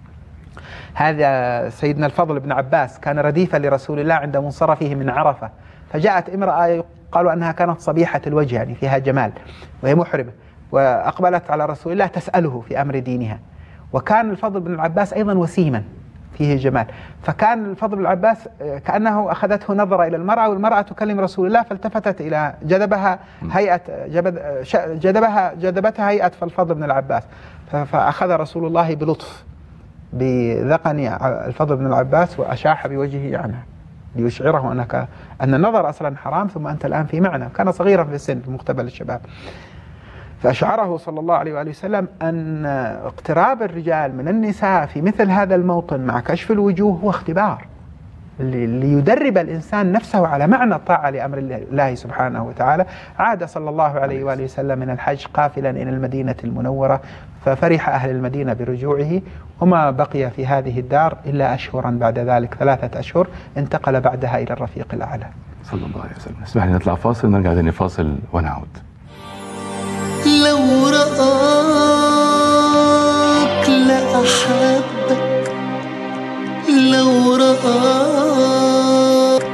هذا سيدنا الفضل بن عباس كان رديفا لرسول الله عند منصرفه من عرفة، فجاءت امرأة قالوا أنها كانت صبيحة الوجه، يعني فيها جمال وهي محرمة، وأقبلت على رسول الله تسأله في أمر دينها. وكان الفضل بن العباس أيضا وسيما فيه جمال، فكان الفضل بن العباس كأنه أخذته نظرة إلى المرأة، والمرأة تكلم رسول الله، فالتفتت إلى جذبتها هيئة فالفضل بن العباس، فأخذ رسول الله بلطف بذقن الفضل بن العباس وأشاح بوجهه عنها ليشعره أن النظر أصلا حرام، ثم أنت الآن في معنى. كان صغيرا في السن في مقتبل الشباب، فأشعره صلى الله عليه وآله وسلم أن اقتراب الرجال من النساء في مثل هذا الموطن مع كشف الوجوه هو اختبار ليدرب الإنسان نفسه على معنى الطاعة لأمر الله سبحانه وتعالى. عاد صلى الله عليه وآله وسلم من الحج قافلا إلى المدينة المنورة، ففرح أهل المدينة برجوعه، وما بقي في هذه الدار إلا أشهرا بعد ذلك، 3 أشهر، انتقل بعدها إلى الرفيق الأعلى صلى الله عليه وسلم. اسمح لي نطلع فاصل، نرجع تاني فاصل ونعود. لو رآك لأحبك، لو رآك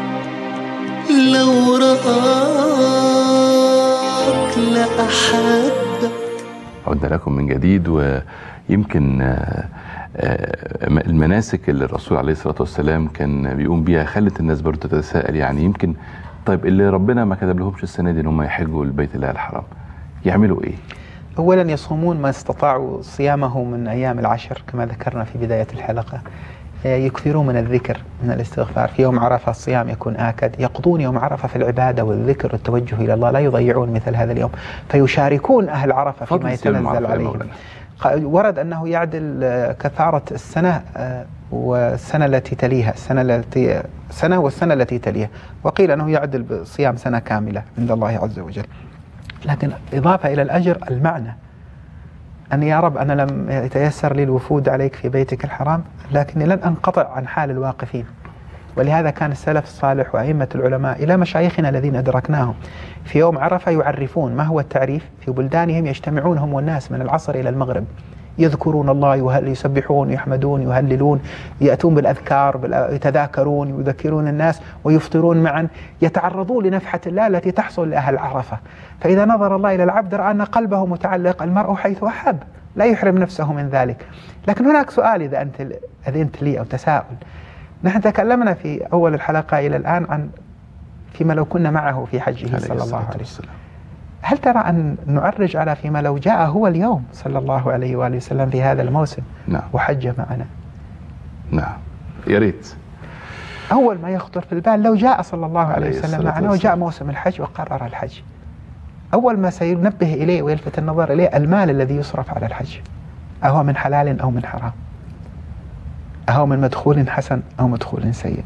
لأحبك. عدنا لكم من جديد، ويمكن المناسك اللي الرسول عليه الصلاة والسلام كان بيقوم بيها خلت الناس برضه تتساءل، يعني يمكن طيب اللي ربنا ما كتب لهمش السنة دي ان هم يحجوا البيت الله الحرام يعملوا ايه؟ أولا يصومون ما استطاعوا صيامه من أيام العشر كما ذكرنا في بداية الحلقة، يكثرون من الذكر من الاستغفار. في يوم عرفة الصيام يكون آكد، يقضون يوم عرفة في العبادة والذكر والتوجه إلى الله، لا يضيعون مثل هذا اليوم، فيشاركون أهل عرفة فيما يتنزل عليهم. ورد أنه يعدل كفارة السنة والسنة التي تليها، سنة والسنة التي تليها، وقيل أنه يعدل بصيام سنة كاملة عند الله عز وجل. لكن إضافة إلى الأجر المعنى أن يا رب أنا لم يتيسر لي الوفود عليك في بيتك الحرام، لكني لن أنقطع عن حال الواقفين. ولهذا كان السلف الصالح وأئمة العلماء إلى مشايخنا الذين أدركناهم في يوم عرفة يعرفون ما هو التعريف. في بلدانهم يجتمعون هم والناس من العصر إلى المغرب، يذكرون الله، يسبحون، يحمدون، يهللون، يأتون بالأذكار، يتذاكرون، يذكرون الناس، ويفطرون معا، يتعرضون لنفحة الله التي تحصل لأهل عرفة. فإذا نظر الله إلى العبد رأى أن قلبه متعلق، المرء حيث أحب لا يحرم نفسه من ذلك. لكن هناك سؤال إذا أنت أذنت لي، أو تساؤل. نحن تكلمنا في أول الحلقة إلى الآن عن فيما لو كنا معه في حجه صلى الله عليه وسلم. هل ترى أن نعرج على فيما لو جاء هو اليوم صلى الله عليه وآله وسلم في هذا الموسم وحج معنا؟ نعم، يا ريت. أول ما يخطر في البال لو جاء صلى الله عليه وسلم معنا وجاء موسم الحج وقرر الحج، أول ما سينبه إليه ويلفت النظر إليه المال الذي يصرف على الحج، أهو من حلال أو من حرام، أهو من مدخول حسن أو مدخول سيء.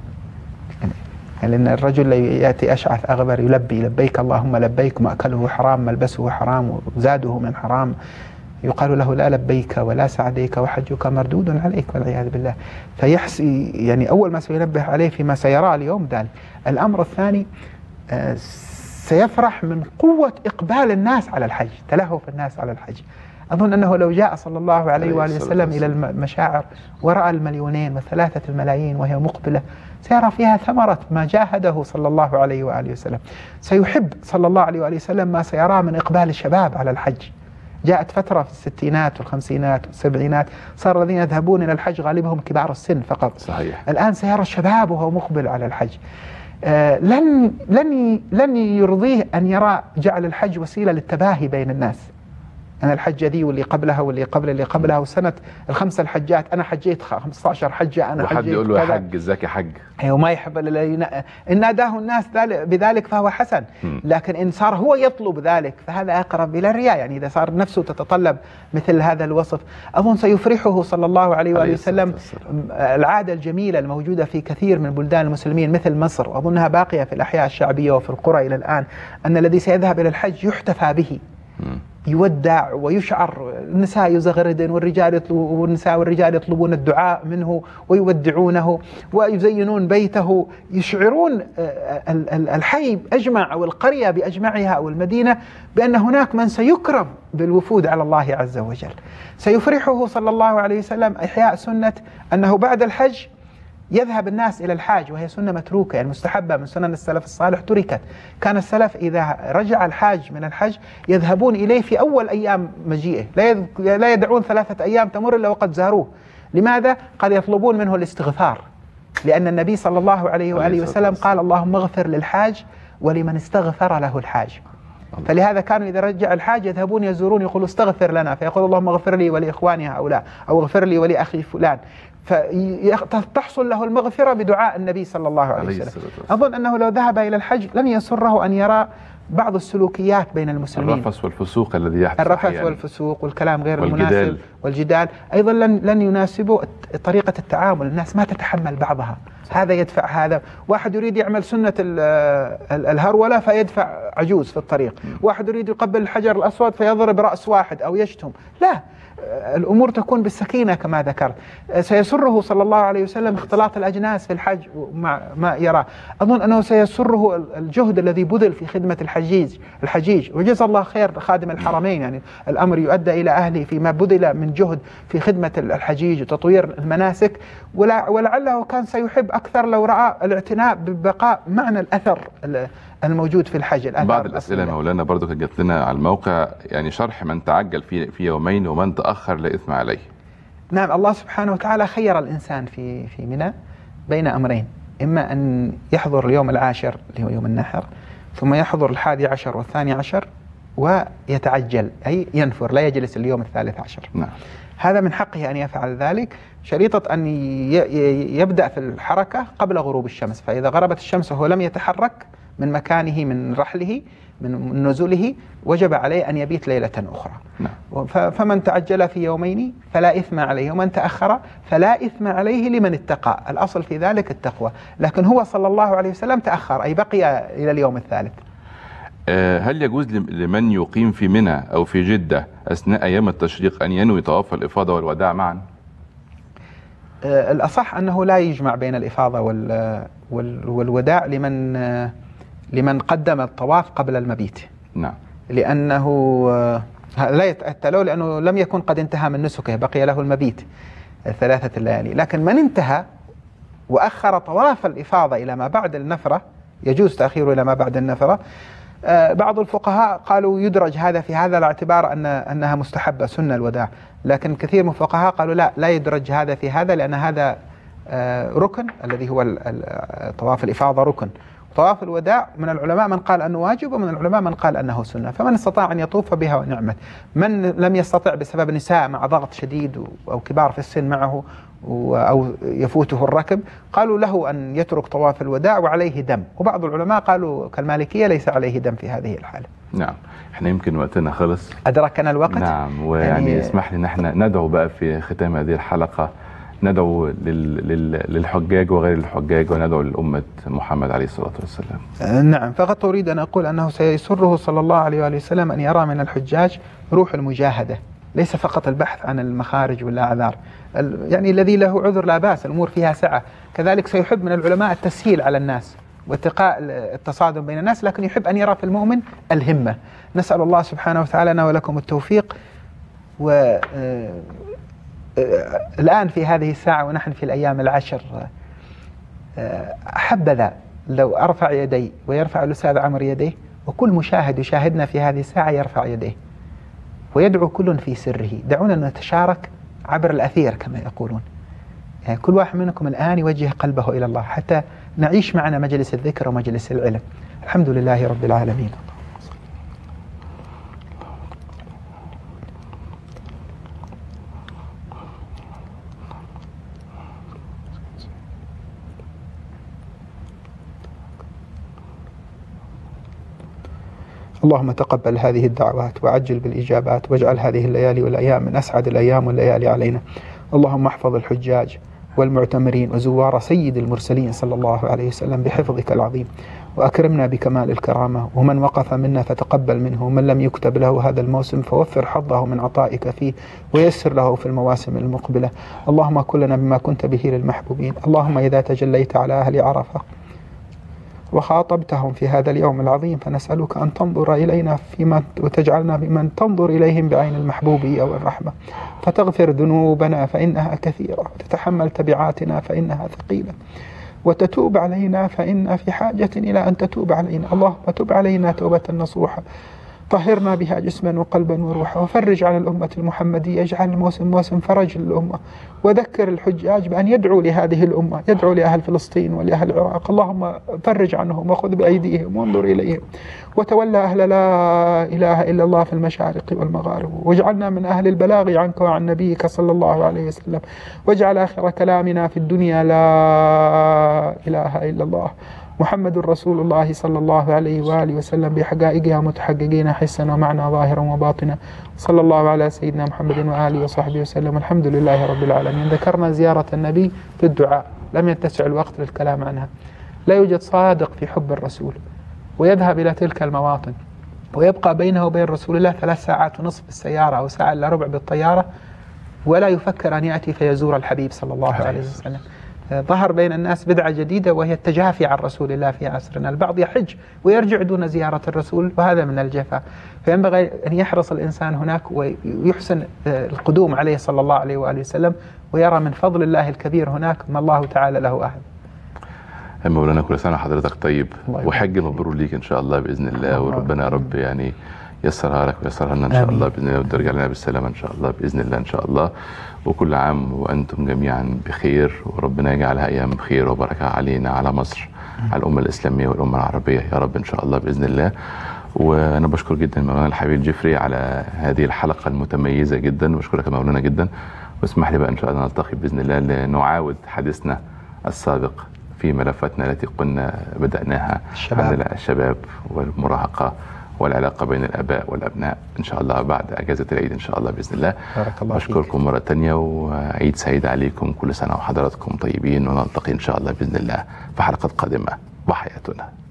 لأن الرجل يأتي أشعث أغبر يلبي لبيك اللهم لبيك، مأكله حرام، ملبسه حرام، وزاده من حرام، يقال له لا لبيك ولا سعديك وحجك مردود عليك والعياذ بالله. فيحسي يعني أول ما سينبه عليه فيما سيرى اليوم ذلك. الأمر الثاني، سيفرح من قوة إقبال الناس على الحج، تلهف الناس على الحج. أظن أنه لو جاء صلى الله عليه وآله وسلم إلى المشاعر ورأى 2,000,000 و3 ملايين وهي مقبلة، سيرى فيها ثمرة ما جاهده صلى الله عليه وآله وسلم. سيحب صلى الله عليه وآله وسلم ما سيرى من إقبال الشباب على الحج. جاءت فترة في الستينات والخمسينات والسبعينات صار الذين يذهبون إلى الحج غالبهم كبار السن فقط. صحيح. الآن سيرى الشباب وهو مقبل على الحج. لن يرضيه أن يرى جعل الحج وسيلة للتباهي بين الناس. أنا الحجة دي واللي قبلها واللي قبل اللي قبلها وسنة ال5 الحجات، أنا حجيت 15 حجة، أنا وحد حجيت يقول له يا كذا. حج ازيك يا حج. وما يحب إن ناداه الناس بذلك فهو حسن، لكن إن صار هو يطلب ذلك فهذا أقرب إلى الرياء. يعني إذا صار نفسه تتطلب مثل هذا الوصف، أظن سيفرحه صلى الله عليه وآله وسلم العادة الجميلة الموجودة في كثير من بلدان المسلمين مثل مصر، وأظنها باقية في الأحياء الشعبية وفي القرى إلى الآن، أن الذي سيذهب إلى الحج يحتفى به، يودع ويشعر. النساء يزغردن والنساء والرجال يطلبون الدعاء منه ويودعونه ويزينون بيته، يشعرون الحي أجمع أو القرية بأجمعها أو المدينة بأن هناك من سيكرم بالوفود على الله عز وجل. سيفرحه صلى الله عليه وسلم إحياء سنة أنه بعد الحج يذهب الناس إلى الحاج، وهي سنة متروكة يعني مستحبة من سنن السلف الصالح تركت. كان السلف إذا رجع الحاج من الحج يذهبون إليه في أول أيام مجيئه، لا يدعون 3 أيام تمر إلا وقد زاروه. لماذا؟ قال يطلبون منه الاستغفار، لأن النبي صلى الله عليه وآله وسلم قال اللهم اغفر للحاج ولمن استغفر له الحاج. فلهذا كانوا إذا رجع الحاج يذهبون يزورون يقولوا استغفر لنا، فيقول اللهم اغفر لي ولإخواني هؤلاء، أو اغفر لي ولأخي فلان، فتحصل له المغفرة بدعاء النبي صلى الله عليه وسلم. أظن أنه لو ذهب إلى الحج لن يسره أن يرى بعض السلوكيات بين المسلمين، الرفث والفسوق الذي يحدث، الرفث والفسوق والكلام غير المناسب والجدال أيضا لن يناسبه طريقة التعامل. الناس ما تتحمل بعضها، هذا يدفع هذا. واحد يريد يعمل سنة الهرولة فيدفع عجوز في الطريق، واحد يريد يقبل الحجر الأسود فيضرب رأس واحد أو يشتم. لا، الأمور تكون بالسكينة كما ذكرت. سيسره صلى الله عليه وسلم اختلاط الأجناس في الحج مع ما يرى. أظن أنه سيسره الجهد الذي بذل في خدمة الحجيج، وجزا الله خير خادم الحرمين، يعني الأمر يؤدى إلى أهله فيما بذل من جهد في خدمة الحجيج وتطوير المناسك. ولعله كان سيحب أكثر لو رأى الاعتناء ببقاء معنى الأثر الموجود في الحج. بعض الأسئلة مولانا برضو كانت جات لنا على الموقع، يعني شرح من تعجل في يومين ومن تأخر لا إثم عليه. نعم، الله سبحانه وتعالى خير الإنسان في منى بين أمرين، إما أن يحضر اليوم العاشر اللي هو يوم النحر، ثم يحضر 11 و12 ويتعجل أي ينفر، لا يجلس اليوم 13. نعم. هذا من حقه أن يفعل ذلك، شريطة أن يبدأ في الحركة قبل غروب الشمس، فإذا غربت الشمس وهو لم يتحرك من مكانه من رحله من نزوله وجب عليه أن يبيت ليلة أخرى. فمن تعجل في يومين فلا إثم عليه، ومن تأخر فلا إثم عليه لمن اتقى. الأصل في ذلك التقوى، لكن هو صلى الله عليه وسلم تأخر، أي بقي إلى اليوم الثالث. هل يجوز لمن يقيم في منى أو في جدة أثناء أيام التشريق أن ينوي طواف الإفاضة والوداع معا؟ الأصح أنه لا يجمع بين الإفاضة والوداع لمن قدم الطواف قبل المبيت. نعم. لأنه لا يتأتى له، لأنه لم يكن قد انتهى من نسكه، بقي له المبيت 3 الليالي. لكن من انتهى وأخر طواف الإفاضة إلى ما بعد النفرة، يجوز تأخيره إلى ما بعد النفرة. بعض الفقهاء قالوا يدرج هذا في هذا على اعتبار أنها مستحبة سنة الوداع، لكن كثير من الفقهاء قالوا لا يدرج هذا في هذا، لأن هذا ركن الذي هو طواف الإفاضة ركن. طواف الوداع من العلماء من قال أنه واجب، ومن العلماء من قال أنه سنة، فمن استطاع أن يطوف بها ونعمت. من لم يستطع بسبب نساء مع ضغط شديد أو كبار في السن معه أو يفوته الركب، قالوا له أن يترك طواف الوداع وعليه دم. وبعض العلماء قالوا كالمالكية ليس عليه دم في هذه الحالة. نعم. احنا يمكن وقتنا خلص، أدركنا الوقت. نعم. ويعني اسمح لي ان احنا ندعو بقى في ختام هذه الحلقة، ندعو للحجاج وغير الحجاج، وندعو للأمة محمد عليه الصلاة والسلام. نعم. فقط أريد أن أقول أنه سيسره صلى الله عليه وآله وسلم أن يرى من الحجاج روح المجاهدة، ليس فقط البحث عن المخارج والأعذار. يعني الذي له عذر لا بأس، الأمور فيها سعة. كذلك سيحب من العلماء التسهيل على الناس واتقاء التصادم بين الناس، لكن يحب أن يرى في المؤمن الهمة. نسأل الله سبحانه وتعالى لنا ولكم التوفيق. الآن في هذه الساعة ونحن في الأيام العشر، حبذا لو أرفع يدي ويرفع الأستاذ عمرو يديه، وكل مشاهد يشاهدنا في هذه الساعة يرفع يديه ويدعو كل في سره. دعونا نتشارك عبر الأثير كما يقولون. يعني كل واحد منكم الآن يوجه قلبه إلى الله حتى نعيش معنا مجلس الذكر ومجلس العلم. الحمد لله رب العالمين. اللهم تقبل هذه الدعوات وعجل بالإجابات، واجعل هذه الليالي والأيام من أسعد الأيام والليالي علينا. اللهم احفظ الحجاج والمعتمرين وزوار سيد المرسلين صلى الله عليه وسلم بحفظك العظيم، وأكرمنا بكمال الكرامة. ومن وقف منا فتقبل منه، ومن لم يكتب له هذا الموسم فوفر حظه من عطائك فيه ويسر له في المواسم المقبلة. اللهم كلنا بما كنت به للمحبوبين. اللهم إذا تجليت على أهل عرفة وخاطبتهم في هذا اليوم العظيم، فنسألك أن تنظر إلينا وتجعلنا بمن تنظر إليهم بعين المحبوبية والرحمة، فتغفر ذنوبنا فإنها كثيرة، وتتحمل تبعاتنا فإنها ثقيلة، وتتوب علينا فإنا في حاجة إلى أن تتوب علينا. اللهم تب علينا توبة نصوحة، طهرنا بها جسما وقلبا وروحا، وفرج عن الأمة المحمدية. اجعل الموسم موسم فرج للأمة، وذكر الحجاج بأن يدعوا لهذه الأمة، يدعوا لأهل فلسطين ولأهل العراق. اللهم فرج عنهم وخذ بأيديهم وانظر إليهم، وتولى أهل لا إله إلا الله في المشارق والمغارب، واجعلنا من أهل البلاغ عنك وعن نبيك صلى الله عليه وسلم، واجعل آخر كلامنا في الدنيا لا إله إلا الله محمد رسول الله صلى الله عليه وآله وسلم بحقائقها متحققين حسا ومعنى ظاهرا وباطنا. صلى الله على سيدنا محمد وآله وصحبه وسلم. الحمد لله رب العالمين. ذكرنا زيارة النبي في الدعاء، لم يتسع الوقت للكلام عنها. لا يوجد صادق في حب الرسول ويذهب إلى تلك المواطن ويبقى بينه وبين رسول الله 3 ساعات ونصف بالسيارة أو ساعة إلا ربع بالطيارة، ولا يفكر أن يأتي فيزور الحبيب صلى الله عليه وسلم. ظهر بين الناس بدعة جديدة وهي التجافي عن رسول الله في عصرنا. البعض يحج ويرجع دون زيارة الرسول، وهذا من الجفاء. فينبغي أن يحرص الإنسان هناك ويحسن القدوم عليه صلى الله عليه وآله وسلم، ويرى من فضل الله الكبير هناك ما الله تعالى له أهل. مولانا كل سنة حضرتك طيب، وحج مبرور ليك إن شاء الله بإذن الله، وربنا يا رب يعني يسرها لك ويسرها لنا إن شاء الله بإذن الله، وترجع لنا بالسلامة إن شاء الله بإذن الله إن شاء الله. وكل عام وأنتم جميعا بخير، وربنا يجعلها أيام خير وبركة علينا، على مصر، على الأمة الإسلامية والأمة العربية يا رب إن شاء الله بإذن الله. وأنا بشكر جدا مولانا الحبيب جيفري على هذه الحلقة المتميزة جدا، بشكرك يا مولانا جدا. واسمح لي بقى إن شاء الله نلتقي بإذن الله لنعاود حديثنا السابق في ملفاتنا التي قلنا بدأناها الشباب. عن الشباب والمراهقة والعلاقة بين الآباء والأبناء، إن شاء الله بعد أجازة العيد إن شاء الله بإذن الله. بارك الله فيك. أشكركم مرة تانية، وعيد سعيد عليكم، كل سنة وحضراتكم طيبين، ونلتقي إن شاء الله بإذن الله في حلقة قادمة وحياتنا.